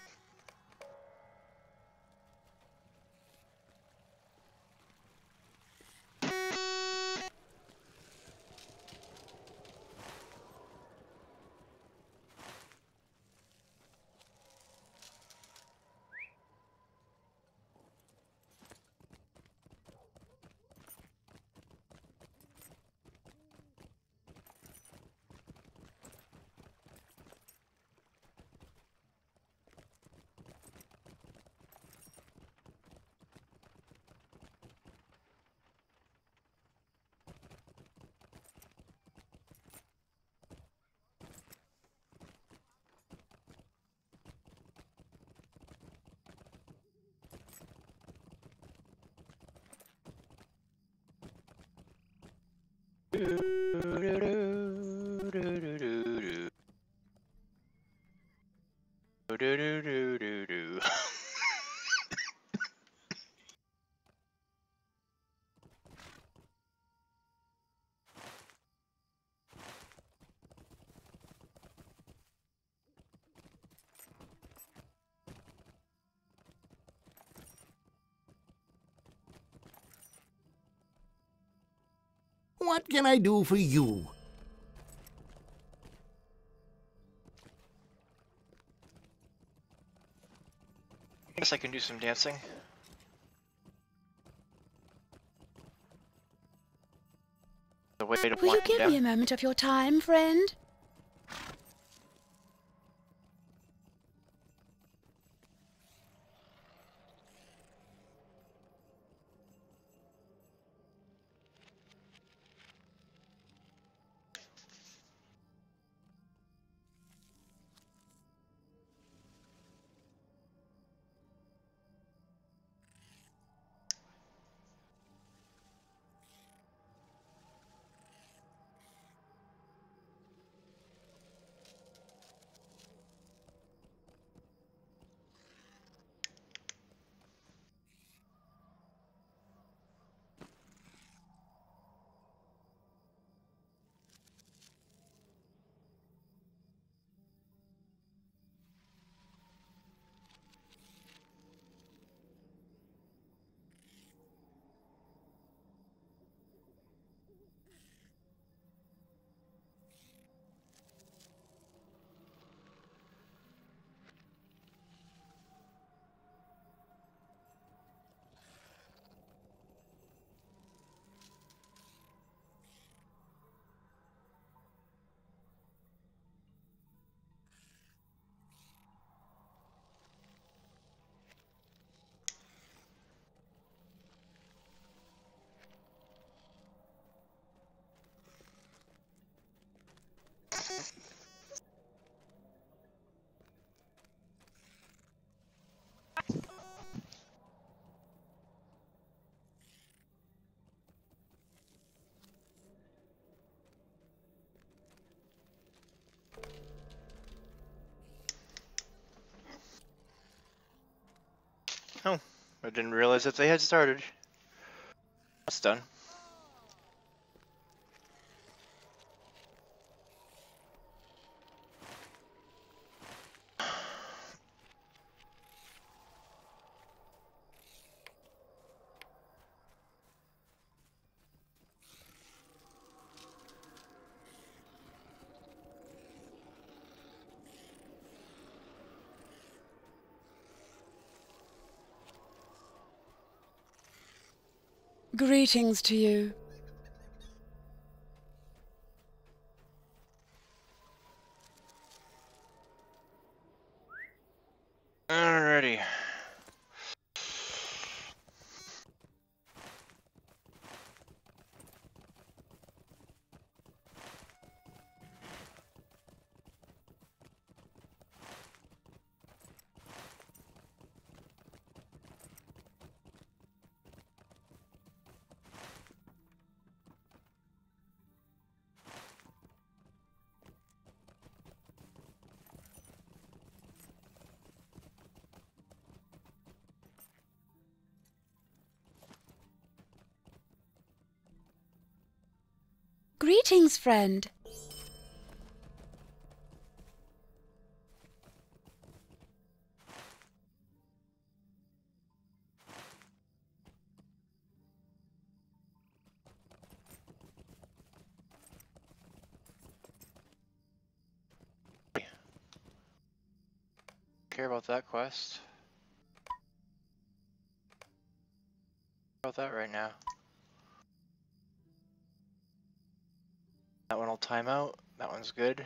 What can I do for you? Guess I can do some dancing. The way to Will you wind give down. me a moment of your time, friend? Oh, I didn't realize that they had started. That's done. Greetings to you. Alrighty. Greetings, friend. Care about that quest? About that right now. That one will time out. That one's good.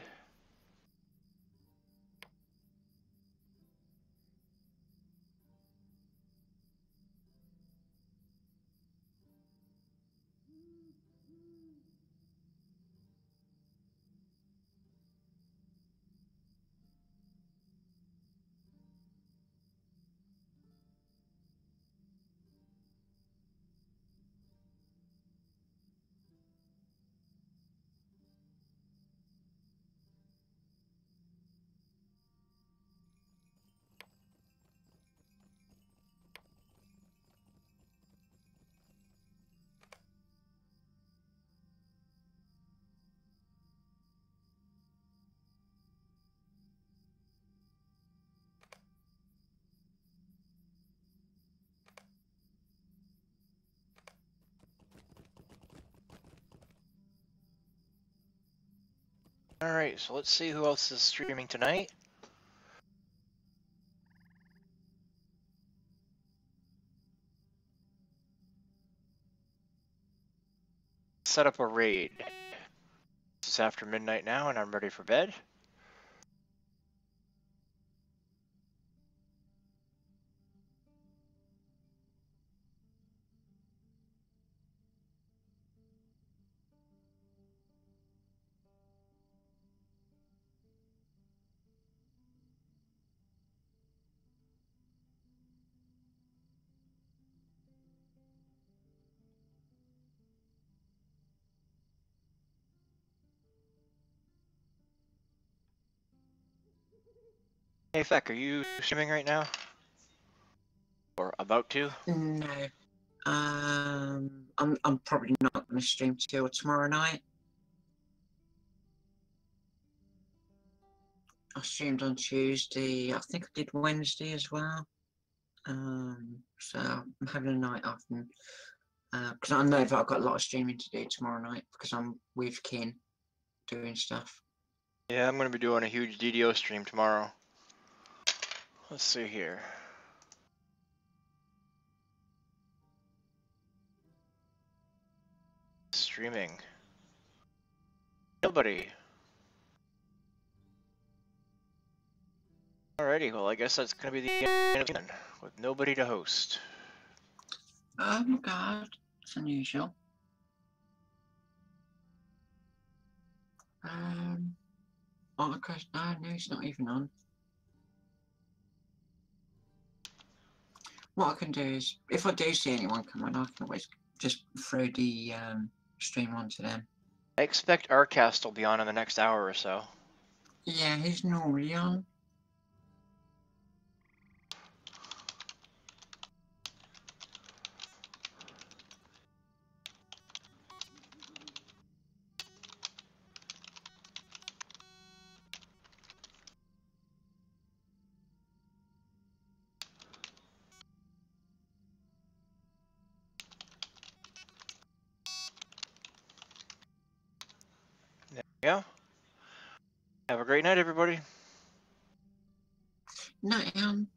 Alright, so let's see who else is streaming tonight. Set up a raid. It's after midnight now and I'm ready for bed. Hey Feck, are you streaming right now? Or about to? No. Um, I'm I'm probably not going to stream till tomorrow night. I streamed on Tuesday. I think I did Wednesday as well. Um, so I'm having a night off, and because uh, I know that I've got a lot of streaming to do tomorrow night because I'm with Kin doing stuff. Yeah, I'm gonna be doing a huge D D O stream tomorrow. Let's see here. Streaming. Nobody. Alrighty, well I guess that's gonna be the end of the weekend, with nobody to host. Oh my god, it's unusual. Um, oh, okay, no, no, it's not even on. What I can do is, if I do see anyone come on, I can always just throw the um, stream onto them. I expect Arcast will be on in the next hour or so. Yeah, he's normally on. Have a great night, everybody. Night, um.